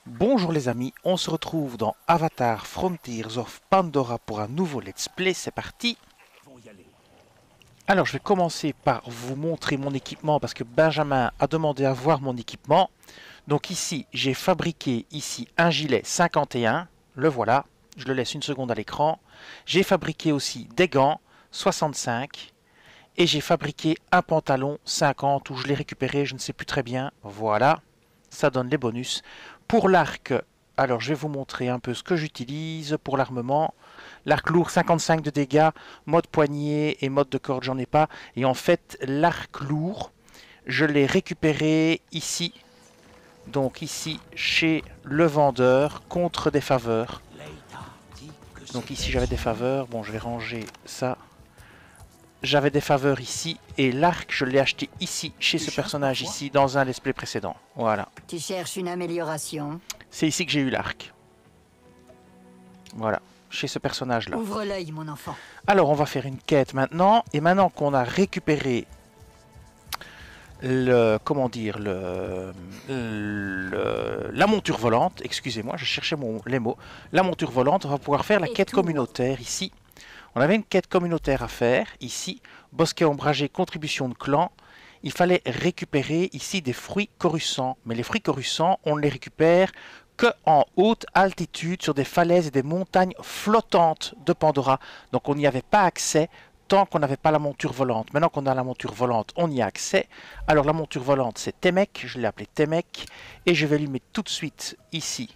Bonjour les amis, on se retrouve dans Avatar Frontiers of Pandora pour un nouveau let's play, c'est parti. Alors je vais commencer par vous montrer mon équipement parce que Benjamin a demandé à voir mon équipement. Donc ici j'ai fabriqué ici un gilet 51, le voilà, je le laisse une seconde à l'écran. J'ai fabriqué aussi des gants 65 et j'ai fabriqué un pantalon 50 où je l'ai récupéré, je ne sais plus très bien, voilà. Ça donne les bonus. Pour l'arc, alors je vais vous montrer un peu ce que j'utilise pour l'armement. L'arc lourd 55 de dégâts, mode poignet et mode de corde j'en ai pas. Et en fait l'arc lourd, je l'ai récupéré ici. Donc ici chez le vendeur contre des faveurs. Donc ici j'avais des faveurs, bon je vais ranger ça. J'avais des faveurs ici et l'arc je l'ai acheté ici chez ce personnage ici dans un let's play précédent. Voilà. Tu cherches une amélioration? C'est ici que j'ai eu l'arc. Voilà, chez ce personnage là. Ouvre l'œil mon enfant. Alors on va faire une quête maintenant. Et maintenant qu'on a récupéré le... comment dire la monture volante. Excusez-moi, je cherchais les mots. La monture volante, on va pouvoir faire la quête communautaire ici. On avait une quête communautaire à faire, ici, bosquet ombragé, contribution de clan. Il fallait récupérer ici des fruits coruscants. Mais les fruits coruscants, on ne les récupère qu'en haute altitude, sur des falaises et des montagnes flottantes de Pandora. Donc on n'y avait pas accès tant qu'on n'avait pas la monture volante. Maintenant qu'on a la monture volante, on y a accès. Alors la monture volante, c'est Temek, je l'ai appelé Temek. Et je vais lui mettre tout de suite ici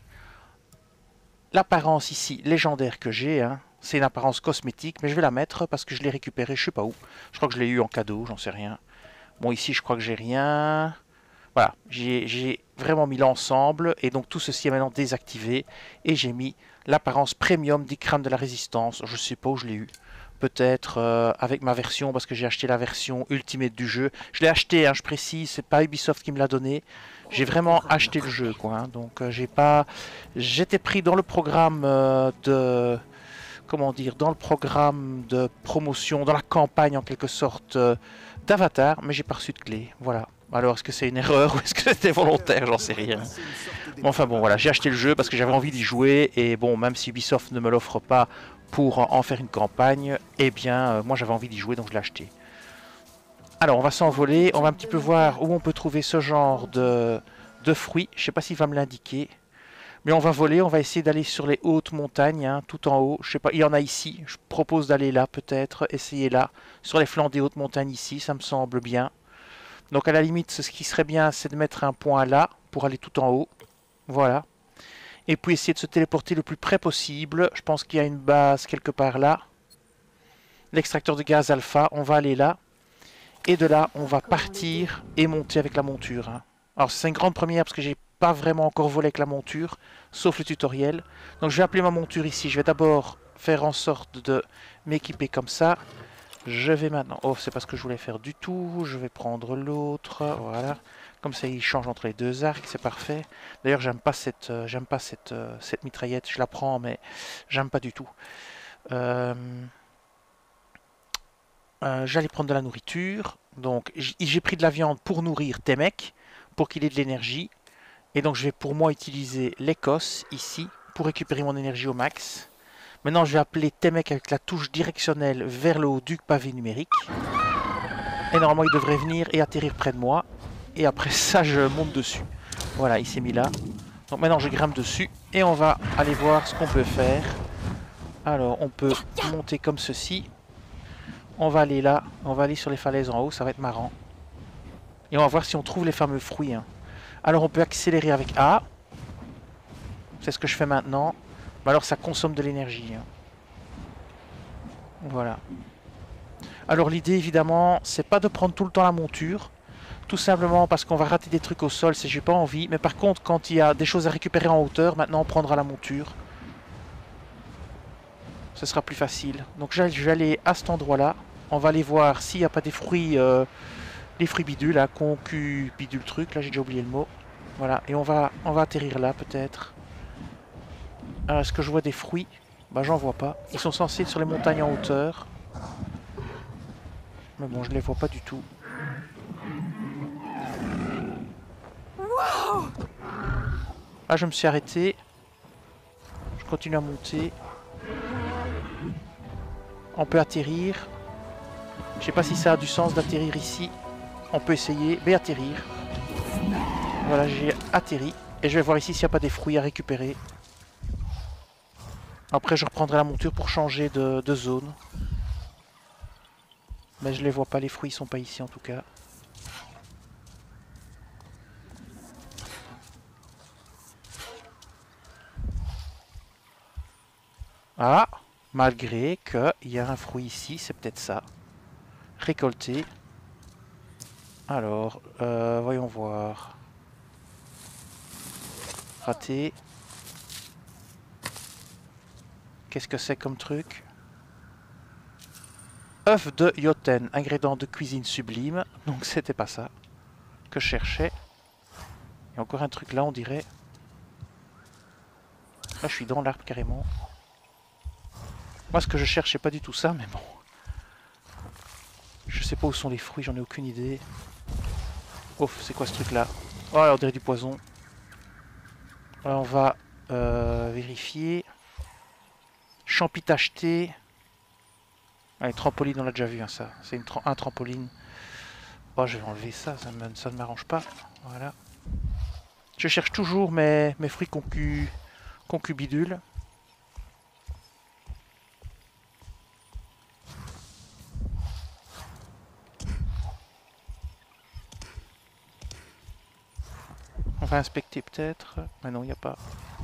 l'apparence ici légendaire que j'ai, hein. C'est une apparence cosmétique, mais je vais la mettre parce que je l'ai récupérée, je sais pas où. Je crois que je l'ai eu en cadeau, j'en sais rien. Bon, ici, je crois que j'ai rien. Voilà, j'ai vraiment mis l'ensemble, et donc tout ceci est maintenant désactivé. Et j'ai mis l'apparence premium des crânes de la résistance. Je sais pas où je l'ai eu. Peut-être avec ma version, parce que j'ai acheté la version Ultimate du jeu. Je l'ai acheté, hein, je précise, c'est pas Ubisoft qui me l'a donné. J'ai vraiment acheté le jeu, quoi. Hein, donc j'ai pas... J'étais pris dans le programme de... Comment dire, dans le programme de promotion, dans la campagne en quelque sorte d'Avatar, mais j'ai pas reçu de clé, voilà. Alors est-ce que c'est une erreur ou est-ce que c'était volontaire, j'en sais rien. Mais enfin bon voilà, j'ai acheté le jeu parce que j'avais envie d'y jouer et bon, même si Ubisoft ne me l'offre pas pour en faire une campagne, eh bien moi j'avais envie d'y jouer donc je l'ai acheté. Alors on va s'envoler, on va un petit peu voir où on peut trouver ce genre de fruits, je sais pas s'il va me l'indiquer. Mais on va voler, on va essayer d'aller sur les hautes montagnes, hein, tout en haut. Je sais pas, il y en a ici. Je propose d'aller là, peut-être, essayer là. Sur les flancs des hautes montagnes ici, ça me semble bien. Donc à la limite, ce qui serait bien, c'est de mettre un point là, pour aller tout en haut. Voilà. Et puis essayer de se téléporter le plus près possible. Je pense qu'il y a une base quelque part là. L'extracteur de gaz alpha, on va aller là. Et de là, on va partir et monter avec la monture. Hein. Alors c'est une grande première parce que j'ai pas vraiment encore volé avec la monture, sauf le tutoriel. Donc je vais appeler ma monture ici. Je vais d'abord faire en sorte de m'équiper comme ça. Je vais maintenant... Oh, c'est pas ce que je voulais faire du tout. Je vais prendre l'autre. Voilà. Comme ça, il change entre les deux arcs. C'est parfait. D'ailleurs, j'aime pas cette mitraillette. Je la prends, mais j'aime pas du tout. J'allais prendre de la nourriture. Donc, j'ai pris de la viande pour nourrir Temek, pour qu'il ait de l'énergie. Et donc je vais pour moi utiliser l'Écosse ici pour récupérer mon énergie au max. Maintenant je vais appeler Temek avec la touche directionnelle vers le haut du pavé numérique. Et normalement il devrait venir et atterrir près de moi. Et après ça je monte dessus. Voilà, il s'est mis là. Donc maintenant je grimpe dessus et on va aller voir ce qu'on peut faire. Alors on peut monter comme ceci. On va aller là, on va aller sur les falaises en haut, ça va être marrant. Et on va voir si on trouve les fameux fruits. Hein. Alors on peut accélérer avec A. C'est ce que je fais maintenant. Mais alors ça consomme de l'énergie. Hein. Voilà. Alors l'idée évidemment, c'est pas de prendre tout le temps la monture. Tout simplement parce qu'on va rater des trucs au sol, c'est j'ai pas envie. Mais par contre, quand il y a des choses à récupérer en hauteur, maintenant on prendra la monture. Ce sera plus facile. Donc je vais aller à cet endroit-là. On va aller voir s'il n'y a pas des fruits... les fruits bidules, là, concu bidule truc, là j'ai déjà oublié le mot. Voilà, et on va atterrir là peut-être. Est-ce que je vois des fruits? Bah j'en vois pas. Ils sont censés être sur les montagnes en hauteur. Mais bon, je les vois pas du tout. Là, je me suis arrêté. Je continue à monter. On peut atterrir. Je sais pas si ça a du sens d'atterrir ici. On peut essayer, mais atterrir. Voilà, j'ai atterri. Et je vais voir ici s'il n'y a pas des fruits à récupérer. Après, je reprendrai la monture pour changer de zone. Mais je les vois pas, les fruits sont pas ici en tout cas. Ah, malgré qu'il y a un fruit ici, c'est peut-être ça. Récolter. Alors, voyons voir. Raté. Qu'est-ce que c'est comme truc? œuf de Yoten, ingrédient de cuisine sublime. Donc c'était pas ça que je cherchais. Il y a encore un truc là, on dirait. Là, je suis dans l'arbre carrément. Moi, ce que je cherche, c'est pas du tout ça, mais bon. Je sais pas où sont les fruits, j'en ai aucune idée. Ouf, c'est quoi ce truc là? Oh, on dirait du poison. Alors, on va vérifier. Champi tacheté. Allez, trampoline, on l'a déjà vu, hein, ça. C'est un trampoline. Oh, je vais enlever ça, ça ne m'arrange pas. Voilà. Je cherche toujours mes fruits concubidules. On va inspecter peut-être. Mais non, il n'y a pas.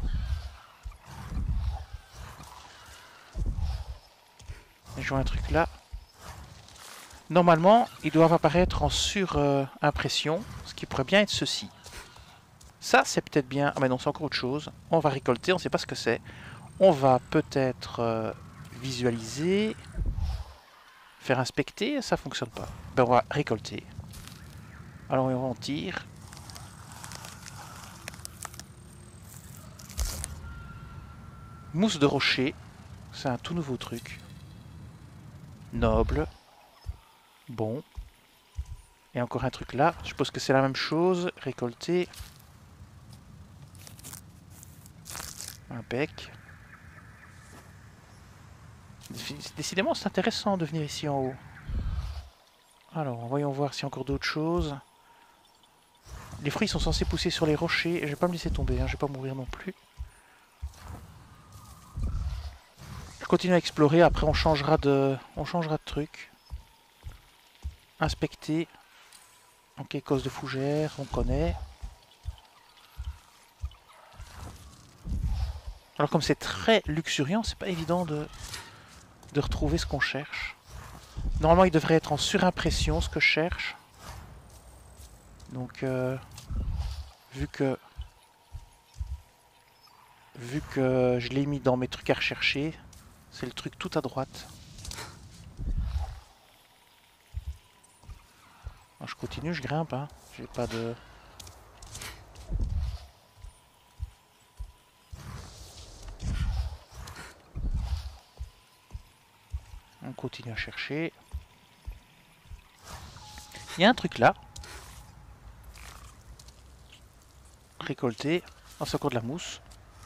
Je vois un truc là. Normalement, ils doivent apparaître en surimpression, ce qui pourrait bien être ceci. Ça, c'est peut-être bien... Ah mais non, c'est encore autre chose. On va récolter, on ne sait pas ce que c'est. On va peut-être visualiser, faire inspecter, ça fonctionne pas. Ben, on va récolter. Alors, on tire. Mousse de rocher, c'est un tout nouveau truc. Noble. Bon. Et encore un truc là. Je suppose que c'est la même chose. Récolter. Un bec. Décidément, c'est intéressant de venir ici en haut. Alors, voyons voir s'il y a encore d'autres choses. Les fruits sont censés pousser sur les rochers. Je vais pas me laisser tomber, hein. Je vais pas mourir non plus. Je continue à explorer. Après, on changera de truc. Inspecter. Ok, cause de fougère, on connaît. Alors comme c'est très luxuriant, c'est pas évident de retrouver ce qu'on cherche. Normalement, il devrait être en surimpression, ce que je cherche. Donc, vu que je l'ai mis dans mes trucs à rechercher, c'est le truc tout à droite. Alors, je continue, je grimpe, hein. J'ai pas de... On continue à chercher. Il y a un truc là. Récolter. Oh, c'est encore de la mousse.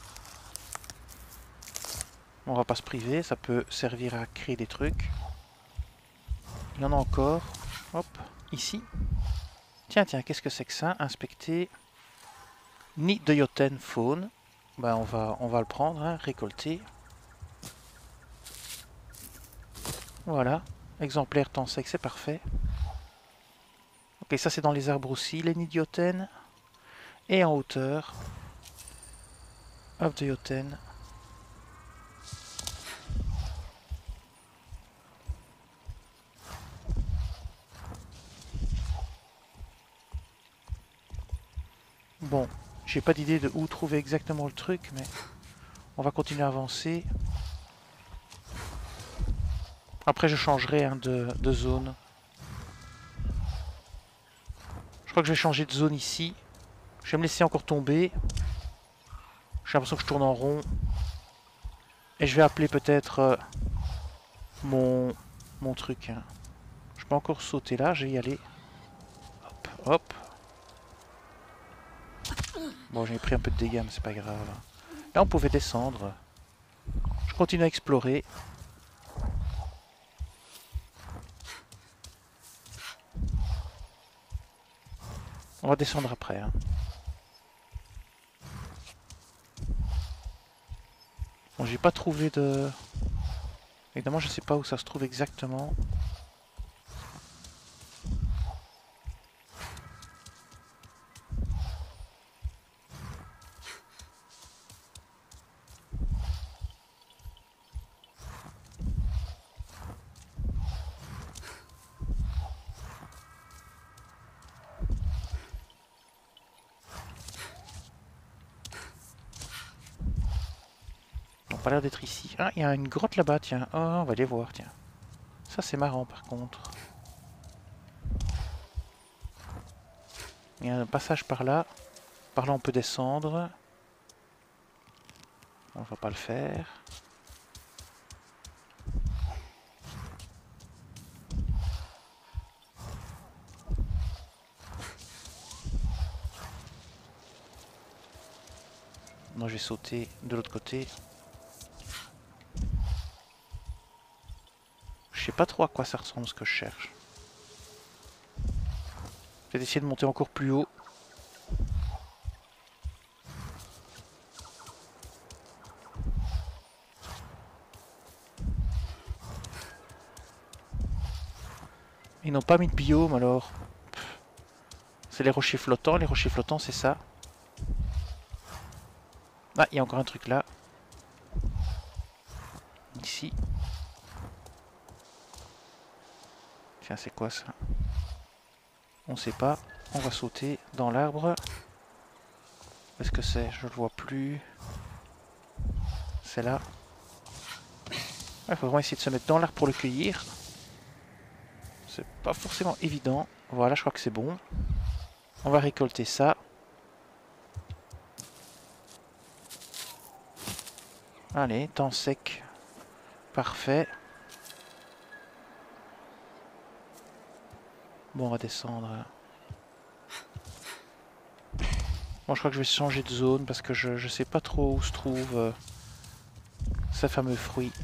On va pas se priver, ça peut servir à créer des trucs. Il y en a encore. Hop, ici. Tiens, tiens, qu'est-ce que c'est que ça? Inspecter. Nid de Yoten faune. Ben, on va le prendre, hein. Récolter. Voilà. Exemplaire temps sec, c'est parfait. Ok, ça c'est dans les arbres aussi, les nids de Yoten. Et en hauteur. Hop de Yoten. Bon, j'ai pas d'idée de où trouver exactement le truc, mais on va continuer à avancer. Après, je changerai, hein, de zone. Je crois que je vais changer de zone ici. Je vais me laisser encore tomber. J'ai l'impression que je tourne en rond. Et je vais appeler peut-être mon truc, hein. Je peux encore sauter là, je vais y aller. Hop, hop. Bon, j'ai pris un peu de dégâts, mais c'est pas grave. Là, on pouvait descendre. Je continue à explorer. On va descendre après. Hein. Bon, j'ai pas trouvé de... Évidemment, je sais pas où ça se trouve exactement. On n'a pas l'air d'être ici. Ah, il y a une grotte là-bas, tiens. Oh, on va aller voir, tiens. Ça, c'est marrant, par contre. Il y a un passage par là. Par là, on peut descendre. On va pas le faire. Moi, je vais sauter de l'autre côté. Je sais pas trop à quoi ça ressemble ce que je cherche. Peut-être essayer de monter encore plus haut. Ils n'ont pas mis de biome alors. C'est les rochers flottants. Les rochers flottants, c'est ça. Ah, il y a encore un truc là. Ici. Tiens, c'est quoi ça? On sait pas. On va sauter dans l'arbre. Où est-ce que c'est? Je le vois plus. C'est là. Il faut vraiment essayer de se mettre dans l'arbre pour le cueillir. C'est pas forcément évident. Voilà, je crois que c'est bon. On va récolter ça. Allez, temps sec. Parfait. Bon, on va descendre. Bon, je crois que je vais changer de zone parce que je sais pas trop où se trouve ce fameux fruit.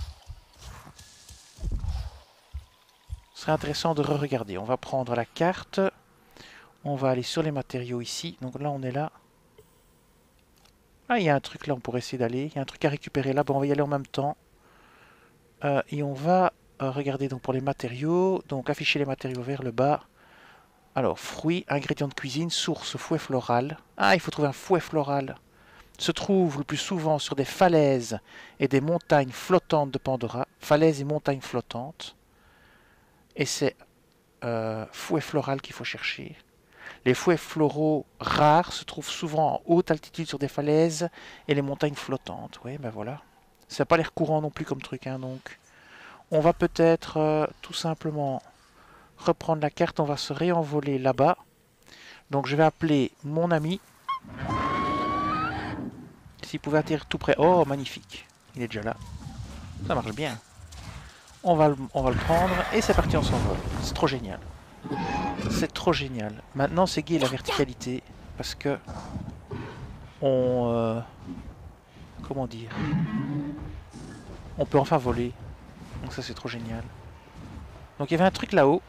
Ce serait intéressant de re-regarder. On va prendre la carte. On va aller sur les matériaux ici. Donc là, on est là. Ah, il y a un truc là, on pourrait essayer d'aller. Il y a un truc à récupérer là. Bon, on va y aller en même temps. Et on va regarder donc pour les matériaux. Donc afficher les matériaux vers le bas. Alors, fruits, ingrédients de cuisine, source, fouet floral. Ah, il faut trouver un fouet floral. Se trouve le plus souvent sur des falaises et des montagnes flottantes de Pandora. Falaises et montagnes flottantes. Et c'est fouet floral qu'il faut chercher. Les fouets floraux rares se trouvent souvent en haute altitude sur des falaises et les montagnes flottantes. Oui, ben voilà. Ça n'a pas l'air courant non plus comme truc, hein, donc. On va peut-être tout simplement reprendre la carte. On va se réenvoler là-bas. Donc je vais appeler mon ami. S'il pouvait atterrir tout près. Oh, magnifique. Il est déjà là. Ça marche bien. On va le prendre et c'est parti, on s'envole. C'est trop génial. C'est trop génial. Maintenant, c'est gai la verticalité parce que on... comment dire? On peut enfin voler. Donc ça, c'est trop génial. Donc il y avait un truc là-haut.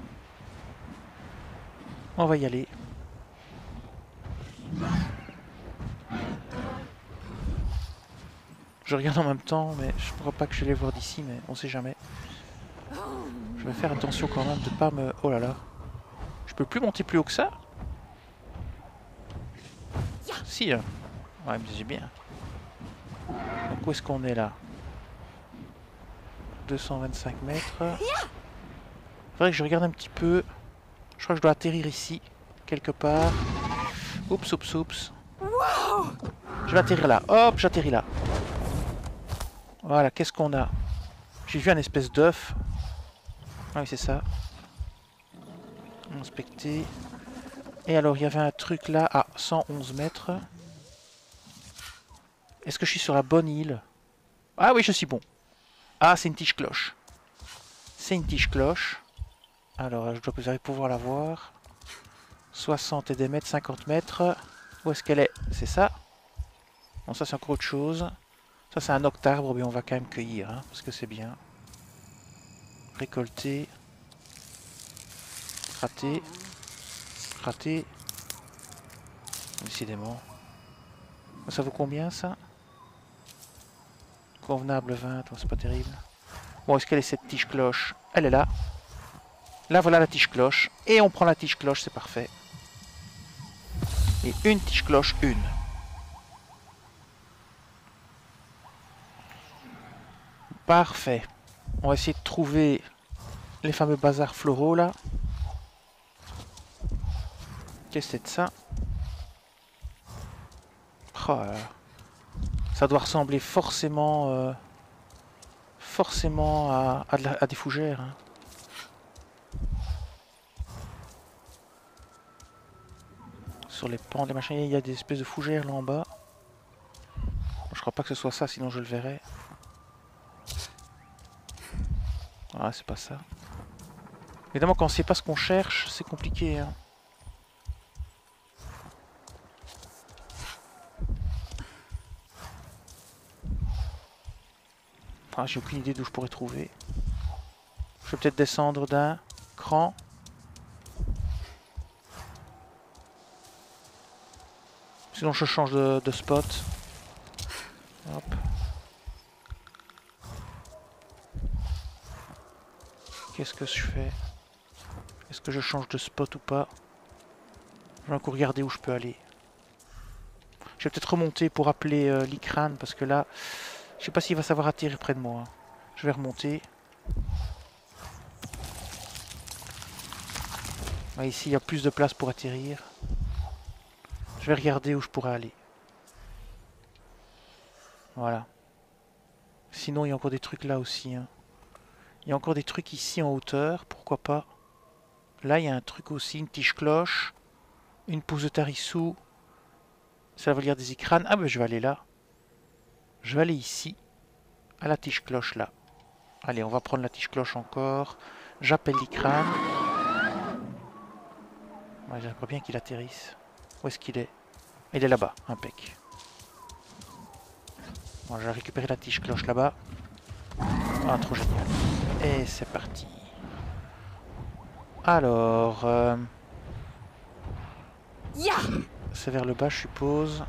On va y aller. Je regarde en même temps, mais je ne crois pas que je vais les voir d'ici, mais on sait jamais. Je vais faire attention quand même de pas me... Oh là là. Je peux plus monter plus haut que ça? Si, hein. Ouais, mais j'ai bien. Donc où est-ce qu'on est là? 225 mètres. Faudrait que je regarde un petit peu. Je crois que je dois atterrir ici, quelque part. Oups, oups, oups. Je vais atterrir là. Hop, j'atterris là. Voilà, qu'est-ce qu'on a? J'ai vu un espèce d'œuf. Ah oui, c'est ça. Inspecter. Et alors, il y avait un truc là à 111 mètres. Est-ce que je suis sur la bonne île? Ah oui, je suis bon. Ah, c'est une tige-cloche. C'est une tige-cloche. Alors, je dois pouvoir la voir. 60 et des mètres, 50 mètres. Où est-ce qu'elle est? C'est ça? Non, ça c'est encore autre chose. Ça c'est un octarbre, mais on va quand même cueillir, hein, parce que c'est bien. Récolter. Raté. Raté. Décidément. Ça vaut combien ça? Convenable 20, oh, c'est pas terrible. Bon, est-ce qu'elle est cette tige cloche? Elle est là. Là voilà la tige cloche. Et on prend la tige cloche, c'est parfait. Et une tige cloche, une. Parfait. On va essayer de trouver les fameux bazars floraux là. Qu'est-ce que c'est de ça? Oh là là. Ça doit ressembler forcément à des fougères. Hein. Sur les pans, les machins, il y a des espèces de fougères là en bas. Je crois pas que ce soit ça, sinon je le verrais. Ah, c'est pas ça. Évidemment, quand on sait pas ce qu'on cherche, c'est compliqué. Hein. Ah, j'ai aucune idée d'où je pourrais trouver. Je vais peut-être descendre d'un cran. Sinon je change de spot. Hop. Qu'est-ce que je fais? Est-ce que je change de spot ou pas? Je vais encore regarder où je peux aller. Je vais peut-être remonter pour appeler l'Ikran parce que là, je sais pas s'il va savoir atterrir près de moi. Je vais remonter. Ah, ici, il y a plus de place pour atterrir. Je vais regarder où je pourrais aller. Voilà. Sinon, il y a encore des trucs là aussi. Hein. Il y a encore des trucs ici en hauteur. Pourquoi pas? Là, il y a un truc aussi. Une tige cloche. Une pousse de tarissou. Ça va lire des Ikran. Ah, ben je vais aller là. Je vais aller ici. À la tige cloche là. Allez, on va prendre la tige cloche encore. J'appelle l'Ikran. Ouais, j'aimerais bien qu'il atterrisse. Où est-ce qu'il est? Il est là-bas, impec. Bon, je vais récupérer la tige cloche là-bas. Ah, trop génial. Et c'est parti. Alors... c'est vers le bas, je suppose.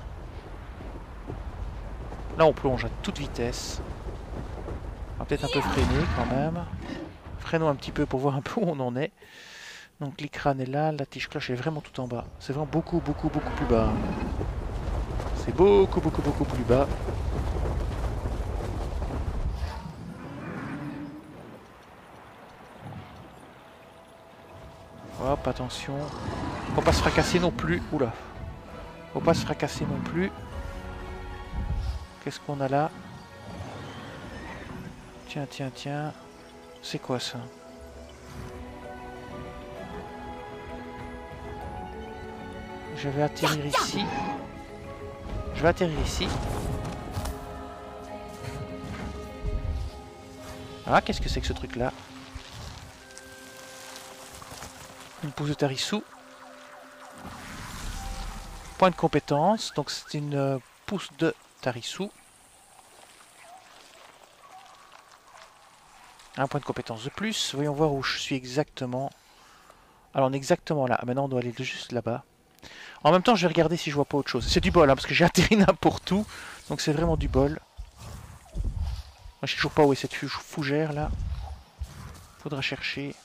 Là, on plonge à toute vitesse. On va peut-être un peu freiner quand même. Freinons un petit peu pour voir un peu où on en est. Donc l'Ikran est là, la tige cloche est vraiment tout en bas. C'est vraiment beaucoup plus bas. C'est beaucoup plus bas. Hop, attention. Faut pas se fracasser non plus. Oula. Faut pas se fracasser non plus. Qu'est-ce qu'on a là? Tiens, tiens, tiens. C'est quoi ça? Je vais atterrir ici. Je vais atterrir ici. Ah, qu'est-ce que c'est que ce truc-là? Une pousse de tarissou. Point de compétence. Donc c'est une pousse de tarissou. Un point de compétence de plus. Voyons voir où je suis exactement. Alors on est exactement là. Maintenant on doit aller juste là-bas. En même temps je vais regarder si je vois pas autre chose. C'est du bol hein, parce que j'ai atterri n'importe où. Donc c'est vraiment du bol. Je sais toujours pas où est cette fougère là. Faudra chercher.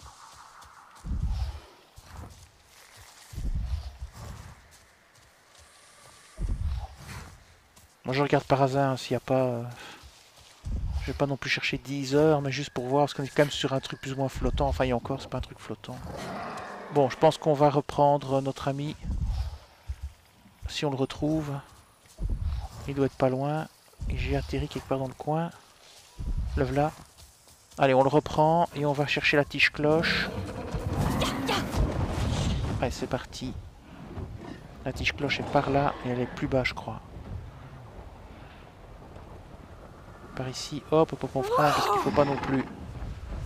Moi je regarde par hasard s'il n'y a pas... Je vais pas non plus chercher 10 heures, mais juste pour voir, parce qu'on est quand même sur un truc plus ou moins flottant. Enfin, et encore, c'est pas un truc flottant. Bon, je pense qu'on va reprendre notre ami. Si on le retrouve. Il doit être pas loin. Et j'ai atterri quelque part dans le coin. Le voilà. Allez, on le reprend et on va chercher la tige cloche. Allez, c'est parti. La tige cloche est par là et elle est plus bas, je crois. Par ici, hop, hop, on freine parce qu'il faut pas non plus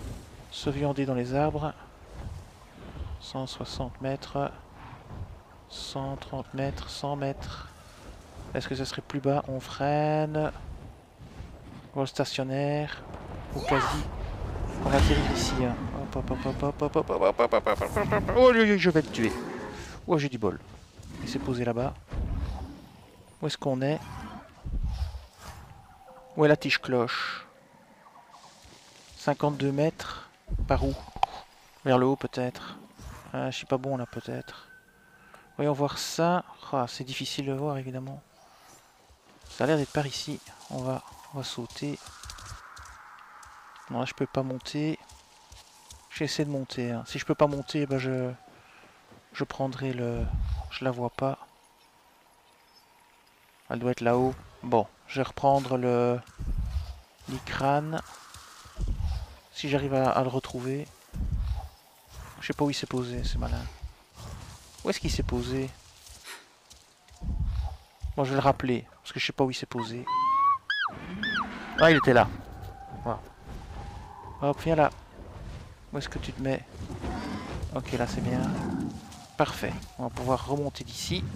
se viander dans les arbres. 160 mètres. 130 mètres, 100 mètres. Est-ce que ce serait plus bas? On freine. Vol stationnaire. Ou quasi. On va atterrir ici. Hein. Hop, hop, hop, hop, hop, hop, hop, hop, hop, hop, hop, hop, hop. Oh, je vais le tuer. Oh, j'ai du bol. Il s'est posé là-bas. Où est-ce qu'on est? Où est la tige cloche? 52 mètres. Par où? Vers le haut peut-être. Je suis pas bon là peut-être. Voyons voir ça. Oh, c'est difficile de voir évidemment. Ça a l'air d'être par ici. On va sauter. Non, là je peux pas monter. J'essaie de monter. Hein. Si je peux pas monter, ben je prendrai le... Je la vois pas. Elle doit être là-haut. Bon, je vais reprendre l'icrane. Si j'arrive à le retrouver. Je sais pas où il s'est posé, c'est malin. Où est-ce qu'il s'est posé? Bon, je vais le rappeler, parce que je sais pas où il s'est posé. Ah, il était là. Voilà. Hop, viens là. Où est-ce que tu te mets? Ok, là c'est bien. Parfait. On va pouvoir remonter d'ici.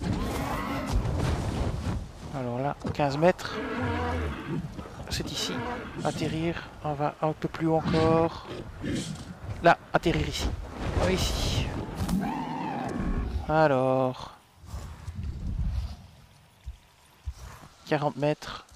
Alors là, 15 mètres. C'est ici. Atterrir. On va un peu plus haut encore. Là, atterrir ici. Oh, ici. Alors. 40 mètres.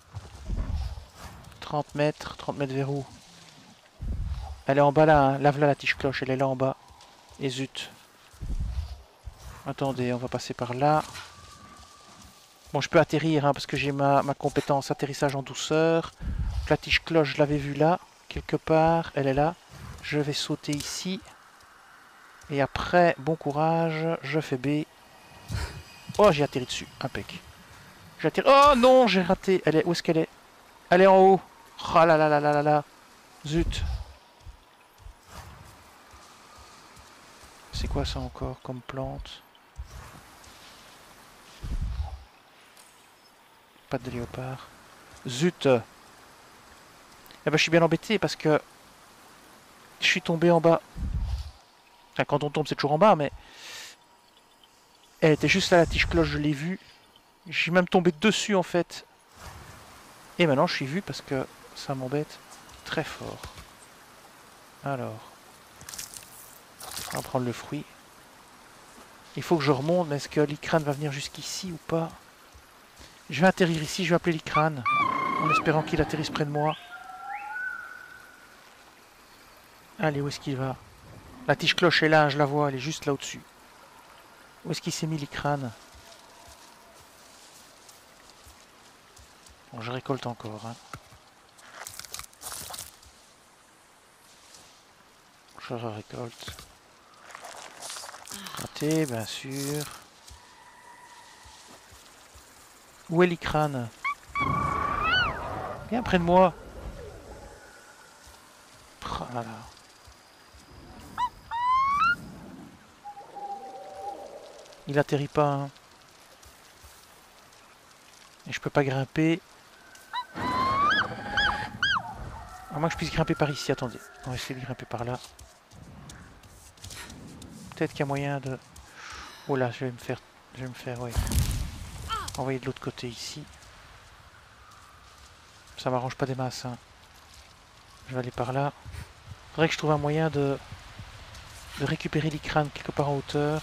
30 mètres. 30 mètres vers où? Elle est en bas là, hein. Lave là la tige cloche, elle est là en bas. Et zut. Attendez, on va passer par là. Bon, je peux atterrir, hein, parce que j'ai ma compétence atterrissage en douceur. La tige cloche, je l'avais vue là, quelque part. Elle est là. Je vais sauter ici. Et après, bon courage, je fais B. Oh, j'ai atterri dessus. Impec. J'atterris. Oh non, j'ai raté. Elle est... Où est-ce qu'elle est? Elle est en haut. Oh là là là là là là. Zut. C'est quoi ça encore comme plante? Pas de léopard. Zut. Eh ben, je suis bien embêté parce que je suis tombé en bas. Enfin, quand on tombe, c'est toujours en bas, mais elle était juste là, la tige cloche, je l'ai vue. Je suis même tombé dessus en fait. Et maintenant, je suis vu parce que ça m'embête très fort. Alors, on va prendre le fruit. Il faut que je remonte, mais est-ce que l'icrane va venir jusqu'ici ou pas? Je vais atterrir ici, je vais appeler l'icrane, en espérant qu'il atterrisse près de moi. Allez, où est-ce qu'il va? La tige cloche est là, je la vois, elle est juste là au-dessus. Où est-ce qu'il s'est mis l'icrane? Bon, je récolte encore. Hein. Je récolte. Raté, bien sûr. Où est l'icrane? Viens près de moi. Oh là là. Il atterrit pas. Hein. Et je peux pas grimper. À moins que je puisse grimper par ici. Attendez. On va essayer de grimper par là. Peut-être qu'il y a moyen de... Oh là, je vais me faire, ouais. Envoyer de l'autre côté ici. Ça m'arrange pas des masses. Hein. Je vais aller par là. Faudrait que je trouve un moyen de récupérer l'icrane quelque part en hauteur.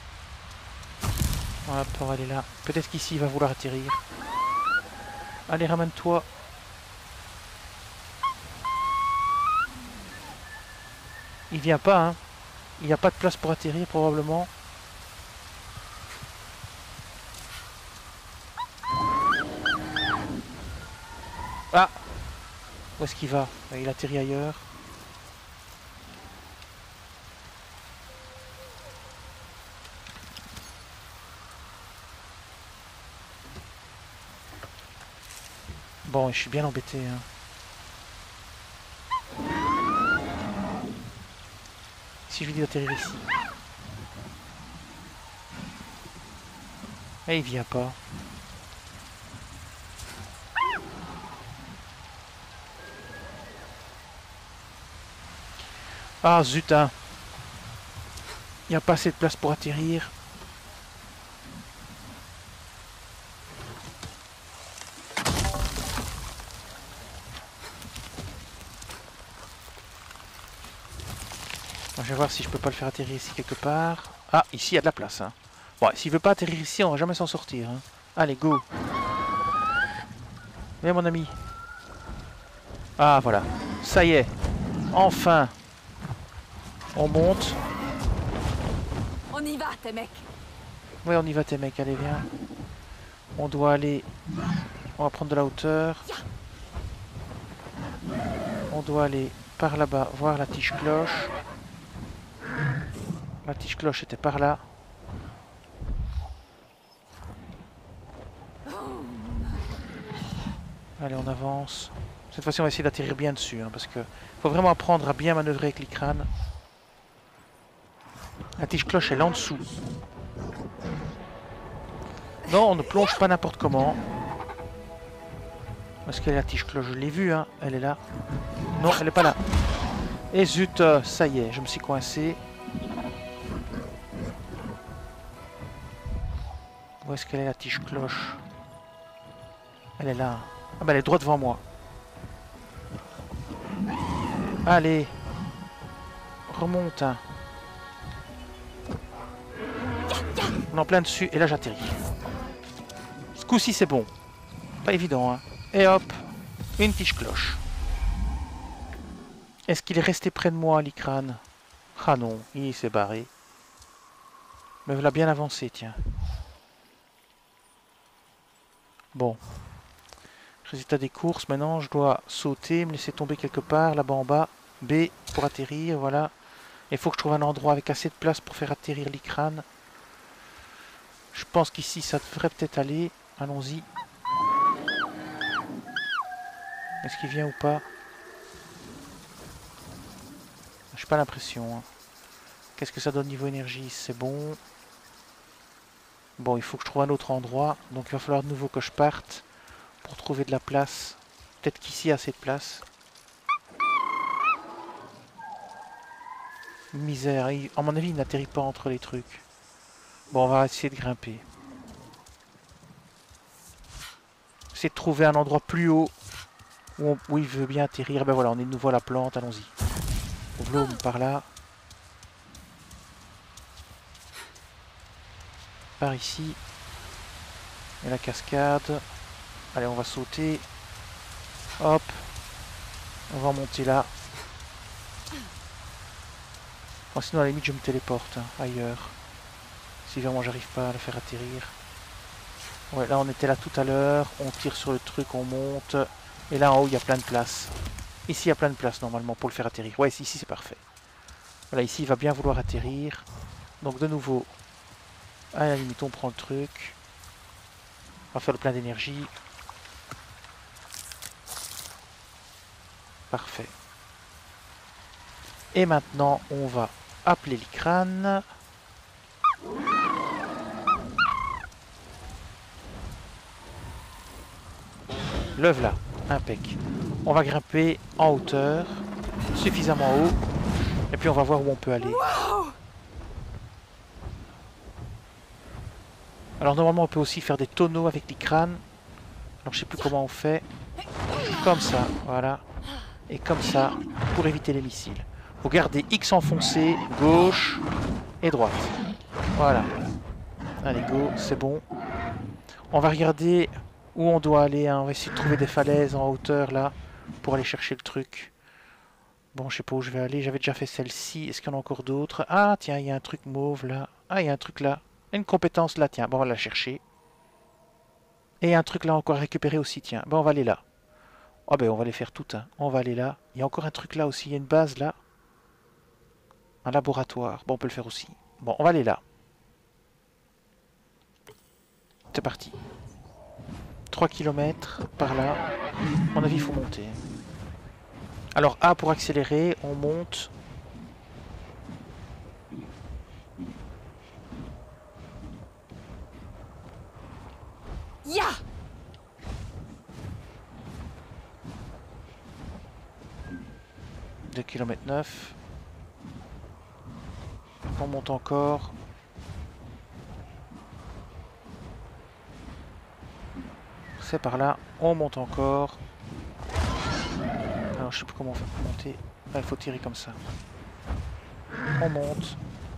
Voilà, on va aller là. Peut-être qu'ici il va vouloir atterrir. Allez, ramène-toi. Il vient pas, hein. Il n'y a pas de place pour atterrir probablement. Ah! Où est-ce qu'il va? Il atterrit ailleurs. Bon, je suis bien embêté. Hein. Si je lui dis d'atterrir ici. Et il vient pas. Ah zut, hein. Il n'y a pas assez de place pour atterrir. Je vais voir si je peux pas le faire atterrir ici quelque part. Ah, ici il y a de la place. Hein. Bon, s'il veut pas atterrir ici, on va jamais s'en sortir. Hein. Allez, go. Viens mon ami. Ah, voilà. Ça y est. Enfin. On monte. On y va, tes mecs. Ouais, on y va tes mecs, allez viens. On doit aller... On va prendre de la hauteur. On doit aller par là-bas, voir la tige-cloche. La tige-cloche était par là. Allez, on avance. Cette fois-ci, on va essayer d'atterrir bien dessus, hein, parce que faut vraiment apprendre à bien manœuvrer avec l'icrane. La tige-cloche, elle est en dessous. Non, on ne plonge pas n'importe comment. Parce qu'elle est la tige-cloche, je l'ai vue, hein. Elle est là. Non, elle n'est pas là. Et zut, ça y est, je me suis coincé. Où est-ce qu'elle est la tige-cloche? Elle est là. Ah bah elle est droit devant moi. Allez. Remonte. Hein. On est en plein dessus et là j'atterris. Ce coup-ci c'est bon. Pas évident hein. Et hop. Une tige-cloche. Est-ce qu'il est resté près de moi l'icrane? Ah non, il s'est barré. Me voilà bien avancé, tiens. Bon. Résultat des courses, maintenant je dois sauter, me laisser tomber quelque part, là-bas en bas. B pour atterrir, voilà. Il faut que je trouve un endroit avec assez de place pour faire atterrir l'icrane. Je pense qu'ici ça devrait peut-être aller. Allons-y. Est-ce qu'il vient ou pas? J'ai pas l'impression. Hein. Qu'est-ce que ça donne niveau énergie? C'est bon. Bon, il faut que je trouve un autre endroit. Donc il va falloir de nouveau que je parte pour trouver de la place. Peut-être qu'ici il y a assez de place. Misère. À mon avis, il n'atterrit pas entre les trucs. Bon, on va essayer de grimper. Essayer de trouver un endroit plus haut où il veut bien atterrir. Ben voilà, on est de nouveau à la plante. Allons-y. Vloom par là. Par ici. Et la cascade. Allez, on va sauter. Hop. On va monter là. Bon, sinon, à la limite, je me téléporte hein, ailleurs. Si vraiment j'arrive pas à le faire atterrir. Ouais, là, on était là tout à l'heure. On tire sur le truc, on monte. Et là, en haut, il y a plein de place. Ici, il y a plein de place, normalement, pour le faire atterrir. Ouais, ici, c'est parfait. Voilà, ici, il va bien vouloir atterrir. Donc, de nouveau, à la limite, on prend le truc. On va faire le plein d'énergie. Parfait. Et maintenant, on va appeler l'icrane. Le voilà, impec. On va grimper en hauteur, suffisamment haut, et puis on va voir où on peut aller. Alors normalement on peut aussi faire des tonneaux avec l'icrane. Alors je sais plus comment on fait. Comme ça, voilà. Et comme ça, pour éviter les missiles. Vous gardez X enfoncé, gauche et droite. Voilà. Allez, go, c'est bon. On va regarder où on doit aller. Hein. On va essayer de trouver des falaises en hauteur, là, pour aller chercher le truc. Bon, je sais pas où je vais aller. J'avais déjà fait celle-ci. Est-ce qu'il y en a encore d'autres? Ah, tiens, il y a un truc mauve, là. Ah, il y a un truc là. Une compétence, là, tiens. Bon, on va la chercher. Et un truc là encore à récupérer aussi, tiens. Bon, on va aller là. Oh, ben, on va les faire toutes. Hein. On va aller là. Il y a encore un truc là aussi. Il y a une base, là. Un laboratoire. Bon, on peut le faire aussi. Bon, on va aller là. C'est parti. 3 km par là. À mon avis, il faut monter. Alors, A pour accélérer. On monte. Ya! 2 km 9. On monte encore. C'est par là. On monte encore. Alors je sais plus comment on fait pour monter. Ah, il faut tirer comme ça. On monte.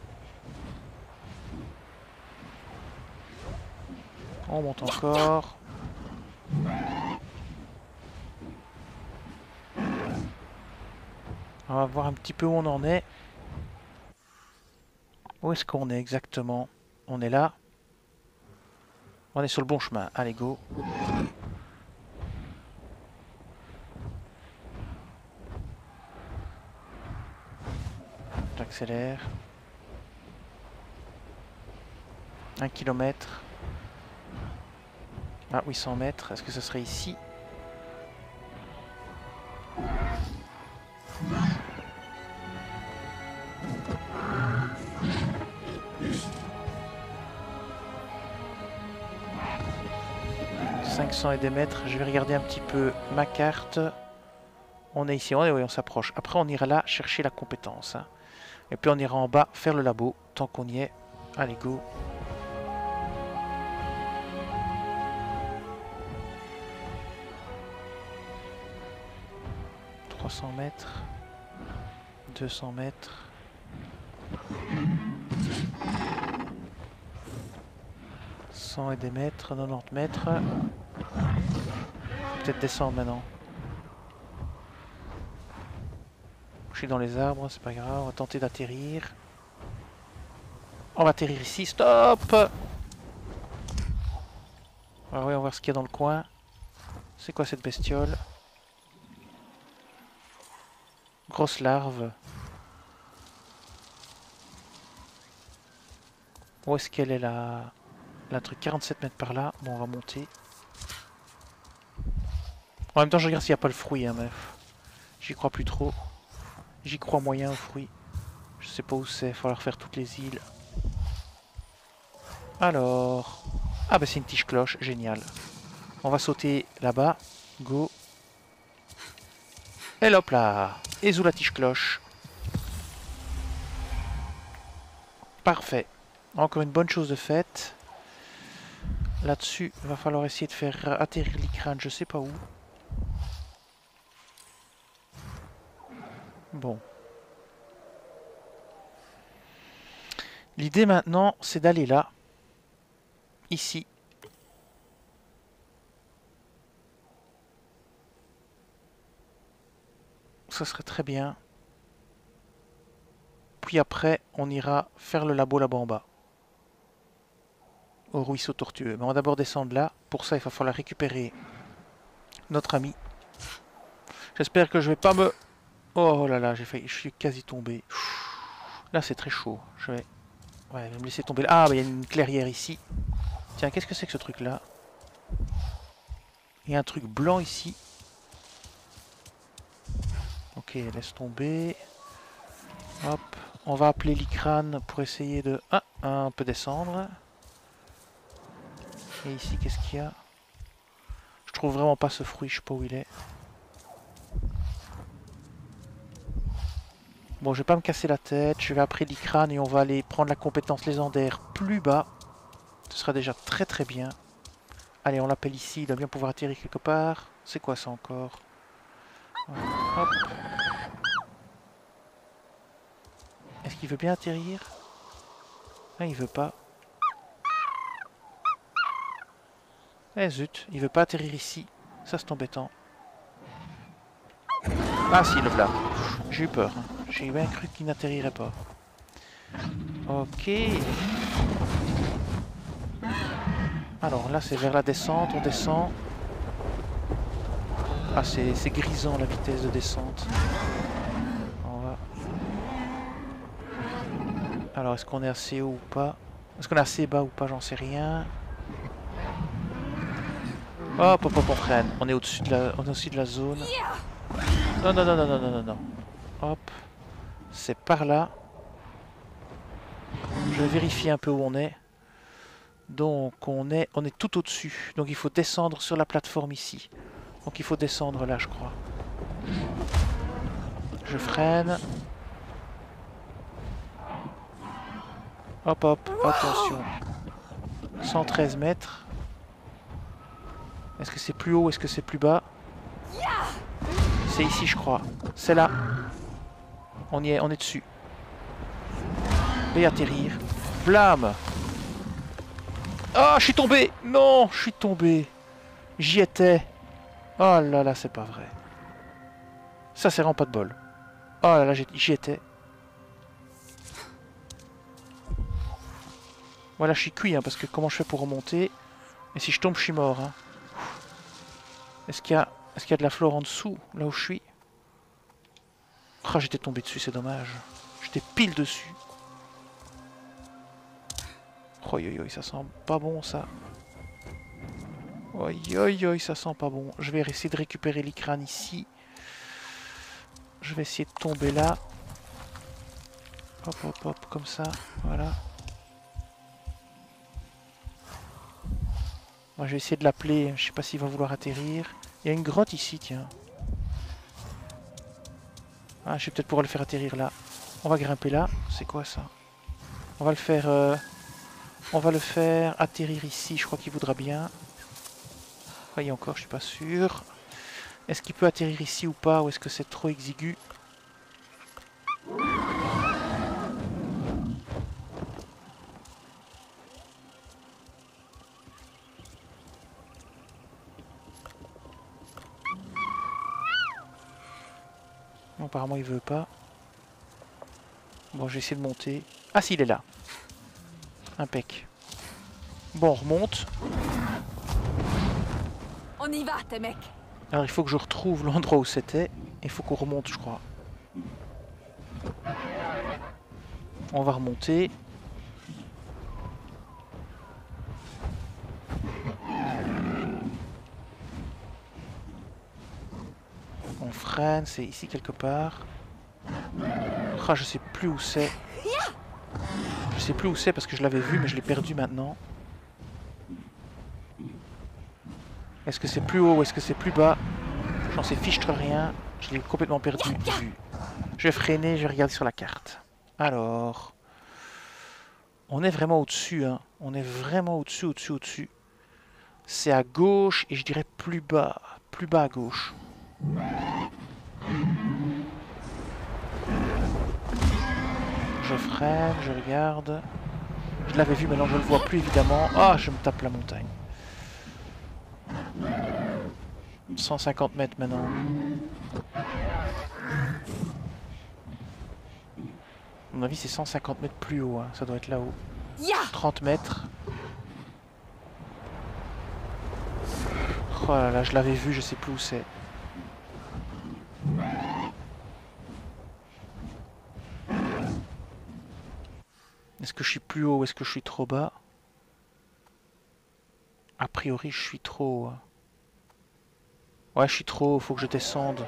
On monte encore. On va voir un petit peu où on en est. Où est-ce qu'on est exactement? On est là. On est sur le bon chemin. Allez, go. J'accélère. 1 kilomètre. Ah, 800 mètres. Est-ce que ce serait ici? Et des mètres. Je vais regarder un petit peu ma carte. On est ici, oui, on s'approche. Après, on ira là chercher la compétence. Hein. Et puis, on ira en bas faire le labo, tant qu'on y est. Allez, go. « 300 mètres. 200 mètres. » 100 et des mètres. 90 mètres. Peut-être descendre maintenant. Je suis dans les arbres, c'est pas grave, on va tenter d'atterrir. On va atterrir ici, stop! Ah oui, on va voir ce qu'il y a dans le coin. C'est quoi cette bestiole? Grosse larve. Où est-ce qu'elle est la truc? 47 mètres par là. Bon, on va monter. En même temps, je regarde s'il n'y a pas le fruit, hein, mais j'y crois plus trop. J'y crois moyen au fruit. Je sais pas où c'est, il va falloir faire toutes les îles. Alors... Ah bah c'est une tige cloche, génial. On va sauter là-bas. Go. Et hop là. Et zou la tige cloche. Parfait. Encore une bonne chose de faite. Là-dessus, il va falloir essayer de faire atterrir l'icrane, je sais pas où. Bon. L'idée maintenant, c'est d'aller là. Ici. Ça serait très bien. Puis après, on ira faire le labo là-bas en bas. Au ruisseau tortueux. Mais on va d'abord descendre là. Pour ça, il va falloir récupérer notre ami. J'espère que je vais pas me... Oh là là, j'ai failli... je suis quasi tombé. Là, c'est très chaud. Je vais... Ouais, je vais me laisser tomber là. Ah, bah, il y a une clairière ici. Tiens, qu'est-ce que c'est que ce truc-là? Il y a un truc blanc ici. Ok, laisse tomber. Hop. On va appeler l'icrane pour essayer de... Ah, on peut descendre. Et ici, qu'est-ce qu'il y a? Je trouve vraiment pas ce fruit, je sais pas où il est. Bon, je vais pas me casser la tête, je vais après l'icrane et on va aller prendre la compétence légendaire plus bas. Ce sera déjà très très bien. Allez, on l'appelle ici, il doit bien pouvoir atterrir quelque part. C'est quoi ça encore? Hop. Est-ce qu'il veut bien atterrir? Ah, il veut pas. Eh zut, il veut pas atterrir ici. Ça c'est embêtant. Ah si, le voilà. J'ai eu peur. Hein. J'ai bien cru qu'il n'atterrirait pas. Ok. Alors là c'est vers la descente, on descend. Ah c'est grisant la vitesse de descente. On va... Alors est-ce qu'on est assez haut ou pas? Est-ce qu'on est assez bas ou pas? J'en sais rien. Hop hop hop, on freine. On est au-dessus de la zone. Non non non non non non non non. Hop. C'est par là. Je vais vérifier un peu où on est. Donc on est tout au-dessus. Donc il faut descendre sur la plateforme ici. Donc il faut descendre là je crois. Je freine. Hop hop, attention. 113 mètres. Est-ce que c'est plus haut? Est-ce que c'est plus bas? C'est ici je crois. C'est là. On y est, on est dessus. Et atterrir. Blam! Ah, je suis tombé! Non, je suis tombé. J'y étais. Oh là là, c'est pas vrai. Ça, c'est vraiment pas de bol. Oh là là, j'y étais. Voilà, je suis cuit, hein, parce que comment je fais pour remonter? Et si je tombe, je suis mort. Hein. Est-ce qu'il y a de la flore en dessous, là où je suis? Ah, j'étais tombé dessus, c'est dommage. J'étais pile dessus. Oi, oi, oi, ça sent pas bon, ça. Oi, oi, oi, ça sent pas bon. Je vais essayer de récupérer les crânes ici. Je vais essayer de tomber là. Hop, hop, hop, comme ça. Voilà. Moi, je vais essayer de l'appeler. Je sais pas s'il va vouloir atterrir. Il y a une grotte ici, tiens. Ah, je vais peut-être pouvoir le faire atterrir là. On va grimper là. C'est quoi ça? On va le faire... On va le faire atterrir ici. Je crois qu'il voudra bien. Voyez encore, je suis pas sûr. Est-ce qu'il peut atterrir ici ou pas? Ou est-ce que c'est trop exigu? Bon, apparemment il veut pas. Bon, je vais essayer de monter. Ah si, il est là. Impec. Bon, on remonte. On y va, tes mecs. Alors il faut que je retrouve l'endroit où c'était. Il faut qu'on remonte, je crois. On va remonter. On freine, c'est ici quelque part. Ah, je sais plus où c'est. Je sais plus où c'est parce que je l'avais vu, mais je l'ai perdu maintenant. Est-ce que c'est plus haut ou est-ce que c'est plus bas? J'en sais fiche rien. Je l'ai complètement perdu de vue. Je vais freiner, je vais regarder sur la carte. Alors... On est vraiment au-dessus, hein. On est vraiment au-dessus, au-dessus, au-dessus. C'est à gauche et je dirais plus bas. Plus bas à gauche. Je freine, je regarde. Je l'avais vu, maintenant je le vois plus évidemment. Ah, je me tape la montagne. 150 mètres maintenant. À mon avis, c'est 150 mètres plus haut. Hein. Ça doit être là-haut. 30 mètres. Oh là là, je l'avais vu, je sais plus où c'est. Est-ce que je suis plus haut ou est-ce que je suis trop bas? A priori, je suis trop haut. Ouais, je suis trop haut, faut que je descende.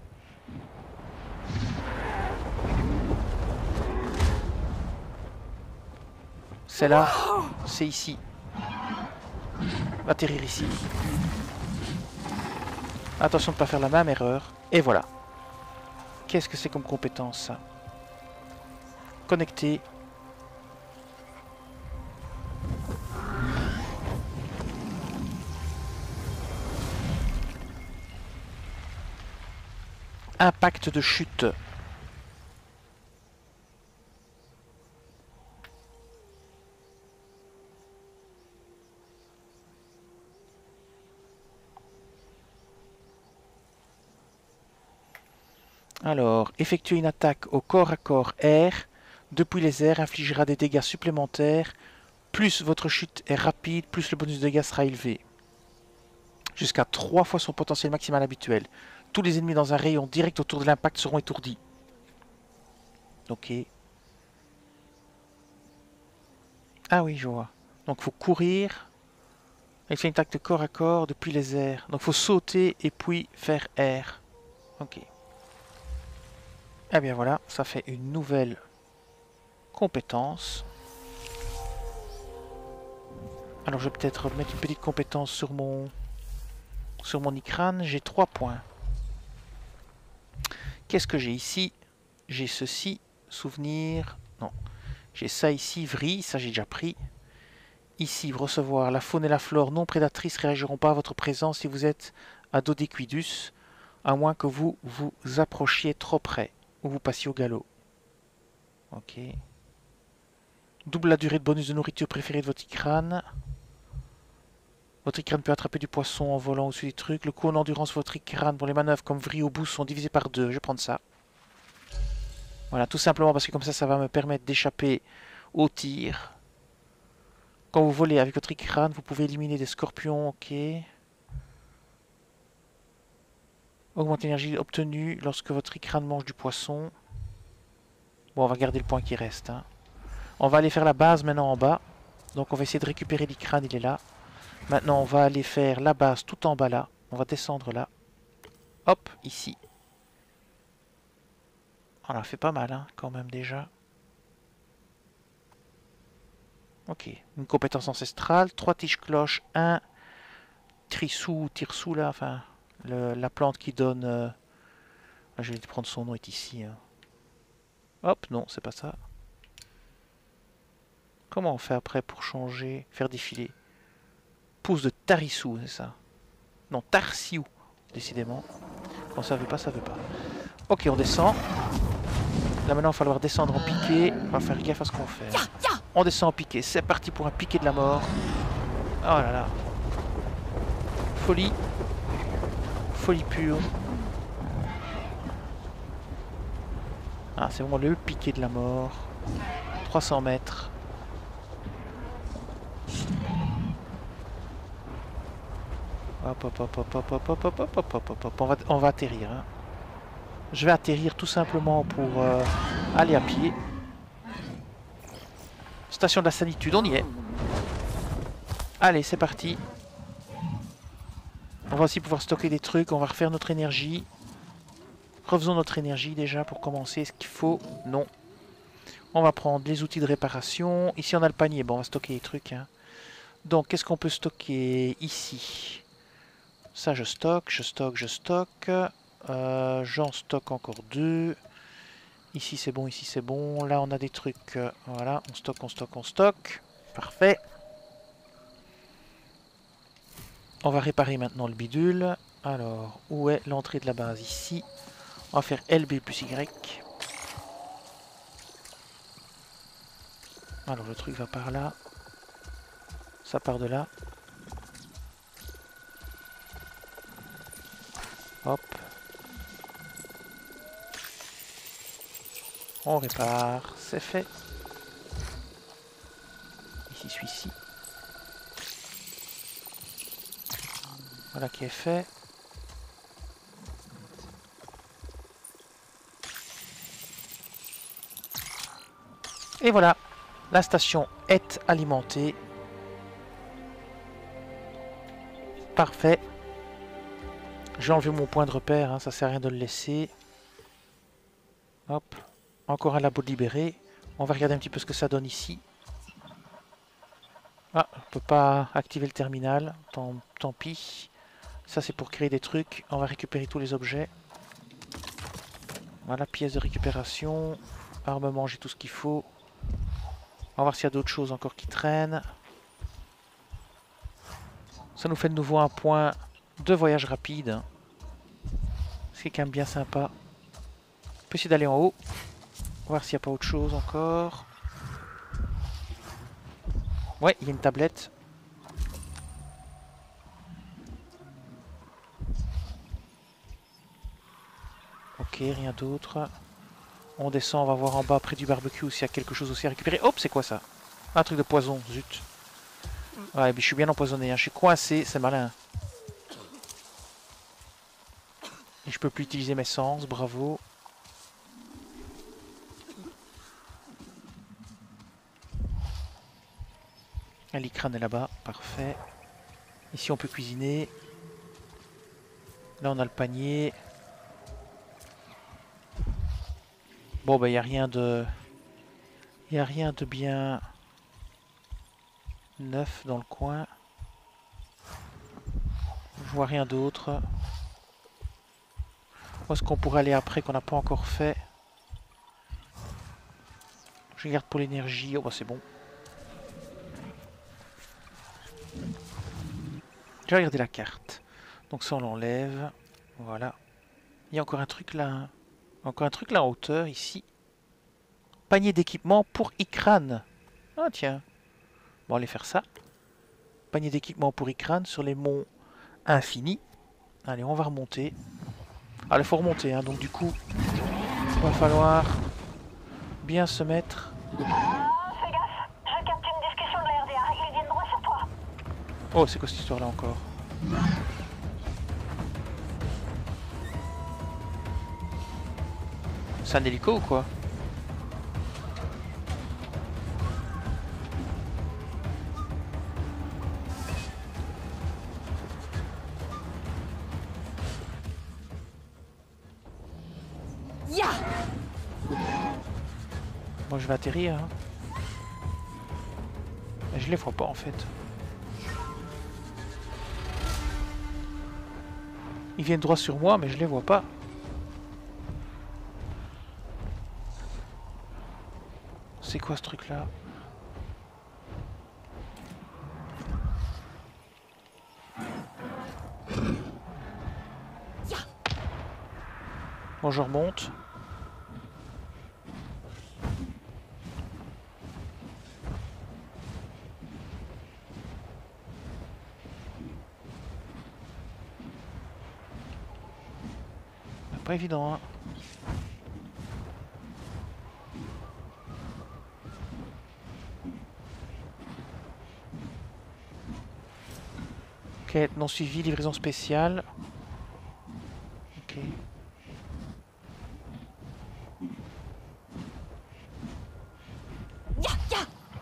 C'est là, c'est ici. Atterrir ici. Attention de ne pas faire la même erreur. Et voilà. Qu'est-ce que c'est comme compétence, ça? Connecter. Impact de chute. Alors, effectuer une attaque au corps à corps air depuis les airs infligera des dégâts supplémentaires. Plus votre chute est rapide, plus le bonus de dégâts sera élevé. Jusqu'à 3 fois son potentiel maximal habituel. Tous les ennemis dans un rayon direct autour de l'impact seront étourdis. Ok. Ah oui, je vois. Donc, il faut courir. Il fait une attaque de corps à corps depuis les airs. Donc, il faut sauter et puis faire air. Ok. Eh bien voilà, ça fait une nouvelle compétence. Alors je vais peut-être mettre une petite compétence sur mon Ikran. J'ai 3 points. Qu'est-ce que j'ai ici? J'ai ceci, souvenir. Non. J'ai ça ici, vrille, ça j'ai déjà pris. Ici, recevoir. La faune et la flore non prédatrices réagiront pas à votre présence si vous êtes à Dodequidus, à moins que vous vous approchiez trop près ou vous passiez au galop. Ok. Double la durée de bonus de nourriture préférée de votre Icrane. Votre Icrane peut attraper du poisson en volant au-dessus des trucs. Le coût en endurance de votre Icrane pour les manœuvres comme vrille ou boost sont divisés par 2. Je vais prendre ça. Voilà, tout simplement parce que comme ça va me permettre d'échapper au tir. Quand vous volez avec votre Icrane, vous pouvez éliminer des scorpions, ok. Augmente l'énergie obtenue lorsque votre Icrane mange du poisson. Bon, on va garder le point qui reste. Hein. On va aller faire la base maintenant en bas. Donc on va essayer de récupérer l'Icrane, il est là. Maintenant on va aller faire la base tout en bas là. On va descendre là. Hop, ici. On a fait pas mal hein, quand même déjà. Ok, une compétence ancestrale, 3 tiges-cloches, 1 trissou, tirsou là, enfin, la plante qui donne... je vais prendre son nom, est ici. Hein. Hop, non, c'est pas ça. Comment on fait après pour changer, faire défiler? Pousse de tarissou, c'est ça. Non, tarsiou, décidément. Quand ça veut pas, ça veut pas. Ok, on descend. Là maintenant, il va falloir descendre en piqué. On va faire gaffe à ce qu'on fait. On descend en piqué. C'est parti pour un piqué de la mort. Oh là là. Folie. Folie pure. Ah, c'est vraiment le piqué de la mort. 300 mètres. Hop, hop, hop, hop, hop, hop, hop, hop, hop, hop, hop, hop. On va atterrir. Hein. Je vais atterrir tout simplement pour aller à pied. Station de la Sanitude, on y est. Allez, c'est parti. On va aussi pouvoir stocker des trucs. On va refaire notre énergie. Refaisons notre énergie déjà pour commencer. Est-ce qu'il faut? Non. On va prendre les outils de réparation. Ici, on a le panier. Bon, on va stocker les trucs. Hein. Donc, qu'est-ce qu'on peut stocker ici? Ça, je stocke, je stocke, je stocke. J'en stocke encore 2. Ici, c'est bon, ici, c'est bon. Là, on a des trucs. Voilà, on stocke, on stocke, on stocke. Parfait. On va réparer maintenant le bidule. Alors, où est l'entrée de la base? Ici. On va faire LB plus Y. Alors, le truc va par là. Ça part de là. Hop. On répare. C'est fait. Ici, celui-ci. Voilà qui est fait. Et voilà. La station est alimentée. Parfait. J'ai enlevé mon point de repère, hein, ça sert à rien de le laisser. Hop. Encore un labo de libéré. On va regarder un petit peu ce que ça donne ici. Ah, on ne peut pas activer le terminal. Tant pis. Ça c'est pour créer des trucs. On va récupérer tous les objets. Voilà, pièces de récupération. Armement, j'ai tout ce qu'il faut. On va voir s'il y a d'autres choses encore qui traînent. Ça nous fait de nouveau un point de voyage rapide. C'est quand même bien sympa. On peut essayer d'aller en haut. Voir s'il n'y a pas autre chose encore. Ouais, il y a une tablette. Ok, rien d'autre. On descend, on va voir en bas près du barbecue s'il y a quelque chose aussi à récupérer. Hop, c'est quoi ça? Un truc de poison, zut. Ouais, mais je suis bien empoisonné, hein. Je suis coincé, c'est malin. Et je peux plus utiliser mes sens, bravo. L'icrane est là-bas, parfait. Ici on peut cuisiner. Là on a le panier. Bon bah il n'y a rien de... Il n'y a rien de bien neuf dans le coin. Je vois rien d'autre. Où est-ce qu'on pourrait aller après qu'on n'a pas encore fait? Je regarde pour l'énergie. Oh bah c'est bon. Je vais regarder la carte. Donc ça on l'enlève. Voilà. Il y a encore un truc là. Hein. Encore un truc là en hauteur ici. Panier d'équipement pour Icrane. Ah tiens. Bon, aller faire ça. Panier d'équipement pour Ikran sur les monts infinis. Allez, on va remonter. Allez, il faut remonter, hein, donc du coup, il va falloir bien se mettre. Fais gaffe, je capte une discussion de la RDA. Ils viennent droit sur toi. Oh, c'est quoi cette histoire-là encore? C'est un hélico ou quoi? Ya! Moi, je vais atterrir. Hein. Mais je les vois pas en fait. Ils viennent droit sur moi, mais je les vois pas. C'est quoi ce truc-là? Bon, je remonte. Pas évident, hein. Quête non suivie, livraison spéciale. Ok. Ya! Ya!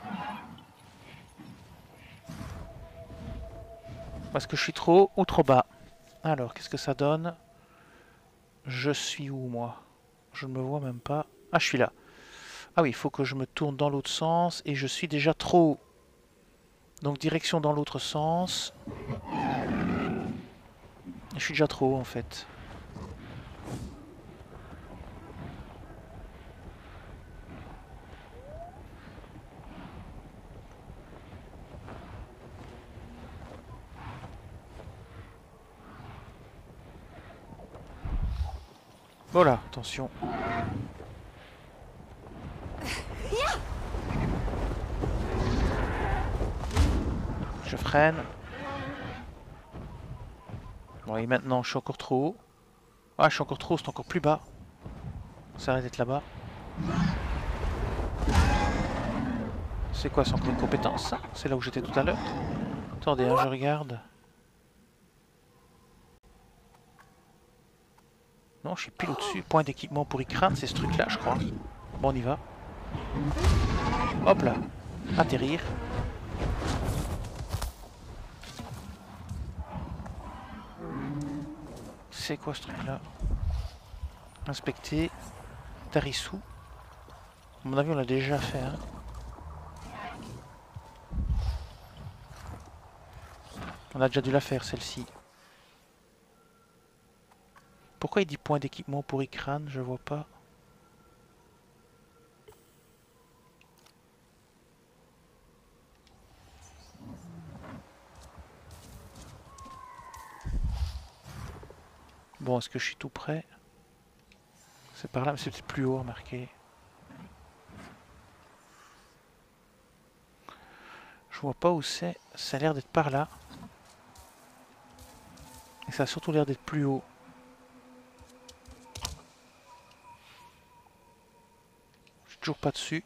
Est-ce que je suis trop haut ou trop bas? Alors, qu'est-ce que ça donne? Je suis où, moi? Je ne me vois même pas. Ah, je suis là. Ah oui, il faut que je me tourne dans l'autre sens. Et je suis déjà trop haut. Donc, direction dans l'autre sens. Je suis déjà trop haut, en fait. Voilà, attention. Je freine. Bon, et maintenant, je suis encore trop haut. Ah, je suis encore trop haut, c'est encore plus bas. Ça arrête d'être là-bas. C'est quoi, c'est encore une compétence, ça? C'est là où j'étais tout à l'heure? Attendez, hein, je regarde. Non, je suis pile au-dessus. Point d'équipement pour Ikran, c'est ce truc-là, je crois. Bon, on y va. Hop là. Atterrir. C'est quoi ce truc-là? Inspecter. Tarissou. À mon avis, on l'a déjà fait. Hein. On a déjà dû la faire, celle-ci. Pourquoi il dit point d'équipement pour Ikran? Je vois pas. Bon, est-ce que je suis tout près? C'est par là, mais c'est peut-être plus haut, remarquez. Je vois pas où c'est. Ça a l'air d'être par là. Et ça a surtout l'air d'être plus haut. Je suis toujours pas dessus.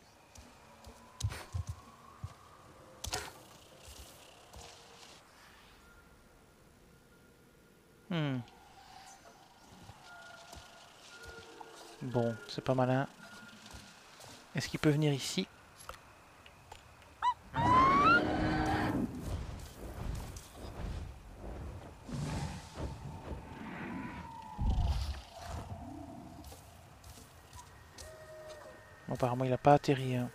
Bon, c'est pas malin. Est-ce qu'il peut venir ici? Bon, apparemment, il n'a pas atterri. Hein.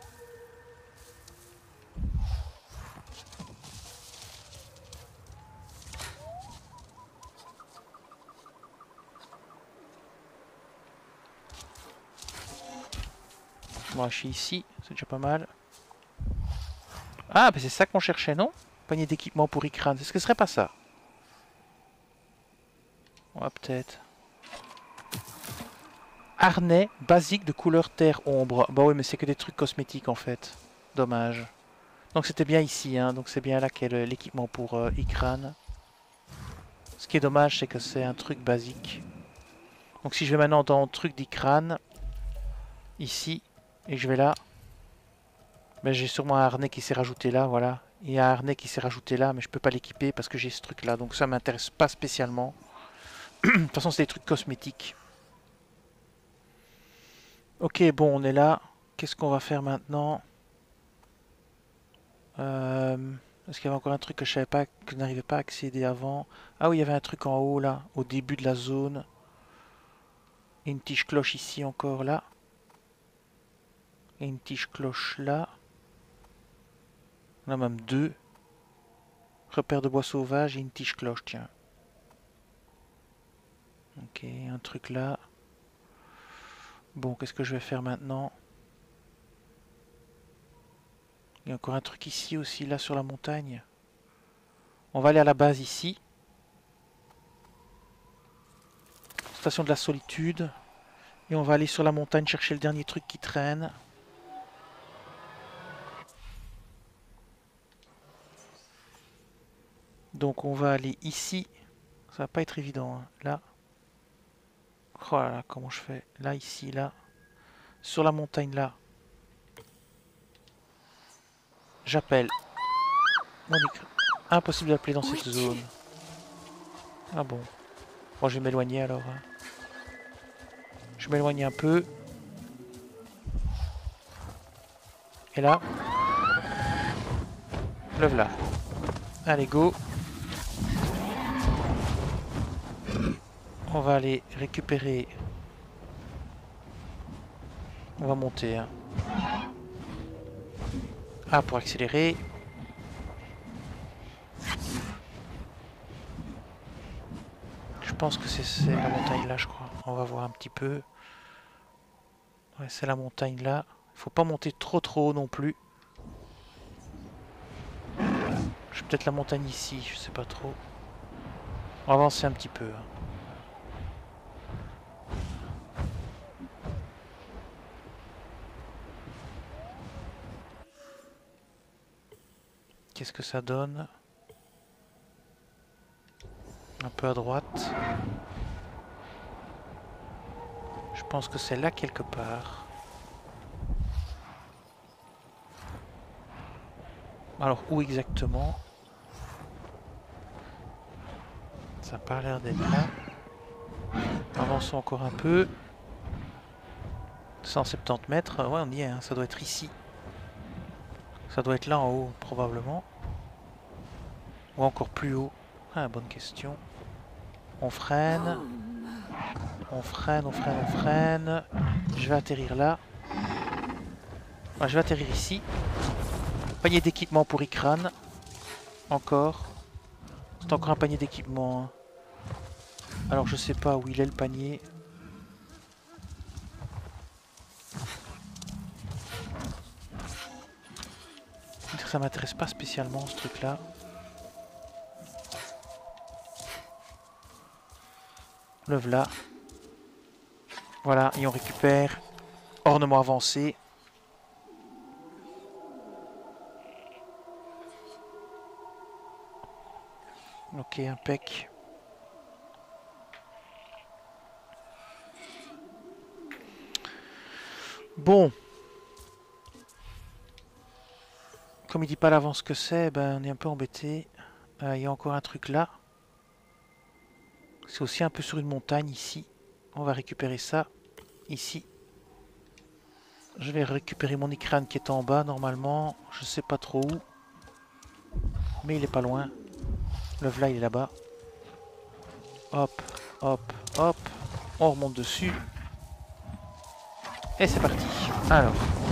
Bon, je suis ici, c'est déjà pas mal. Ah, bah c'est ça qu'on cherchait, non? Panier d'équipement pour Ikran. Est-ce que ce serait pas ça? Ouais, peut-être. Harnais basique de couleur terre ombre. Bah oui, mais c'est que des trucs cosmétiques en fait. Dommage. Donc c'était bien ici, hein. Donc c'est bien là qu'est l'équipement pour Ikran. Ce qui est dommage, c'est que c'est un truc basique. Donc si je vais maintenant dans le truc d'Ikran, ici, et je vais là, ben, j'ai sûrement un harnais qui s'est rajouté là, voilà. Il y a un harnais qui s'est rajouté là, mais je peux pas l'équiper parce que j'ai ce truc là. Donc ça m'intéresse pas spécialement. De toute façon, c'est des trucs cosmétiques. Ok, bon, on est là. Qu'est-ce qu'on va faire maintenant? Est-ce qu'il y avait encore un truc que je savais pas, que je n'arrivais pas à accéder avant? Ah oui, il y avait un truc en haut là, au début de la zone. Et une tige cloche ici encore là. Et une tige cloche là. On a même deux. Repère de bois sauvage et une tige cloche, tiens. Ok, un truc là. Bon, qu'est-ce que je vais faire maintenant? Il y a encore un truc ici aussi, là sur la montagne. On va aller à la base ici. Station de la solitude. Et on va aller sur la montagne chercher le dernier truc qui traîne. Donc on va aller ici. Ça va pas être évident, hein. Là. Oh là là, comment je fais? Là, ici, là. Sur la montagne, là. J'appelle. Impossible d'appeler dans cette zone. Ah bon. Bon, je vais m'éloigner alors. Hein. Je m'éloigne un peu. Et là. Le voilà. Allez, go. On va aller récupérer. On va monter. Hein. Ah, pour accélérer. Je pense que c'est la montagne là, je crois. On va voir un petit peu. Ouais, c'est la montagne là. Il faut pas monter trop haut non plus. Je vais peut-être la montagne ici, je sais pas trop. On va avancer un petit peu. Hein. Qu'est-ce que ça donne? Un peu à droite. Je pense que c'est là quelque part. Alors où exactement? Ça n'a pas l'air d'être là. Avançons encore un peu. 170 mètres. Ouais, on y est. Hein. Ça doit être ici. Ça doit être là en haut, probablement. Ou encore plus haut. Ah, bonne question. On freine. On freine, on freine, on freine. Je vais atterrir là. Ah, je vais atterrir ici. Panier d'équipement pour Ikran. Encore. C'est encore un panier d'équipement. Hein. Alors je sais pas où il est le panier. Ça m'intéresse pas spécialement ce truc là. Le voilà. Voilà, et on récupère ornement avancé. Ok, impec. Bon. Comme il dit pas à l'avance ce que c'est, ben on est un peu embêté. Il y a encore un truc là. C'est aussi un peu sur une montagne ici. On va récupérer ça ici. Je vais récupérer mon Ikran qui est en bas normalement. Je sais pas trop où. Mais il est pas loin. Le v'là il est là-bas. Hop, hop, hop. On remonte dessus. Et c'est parti. Alors.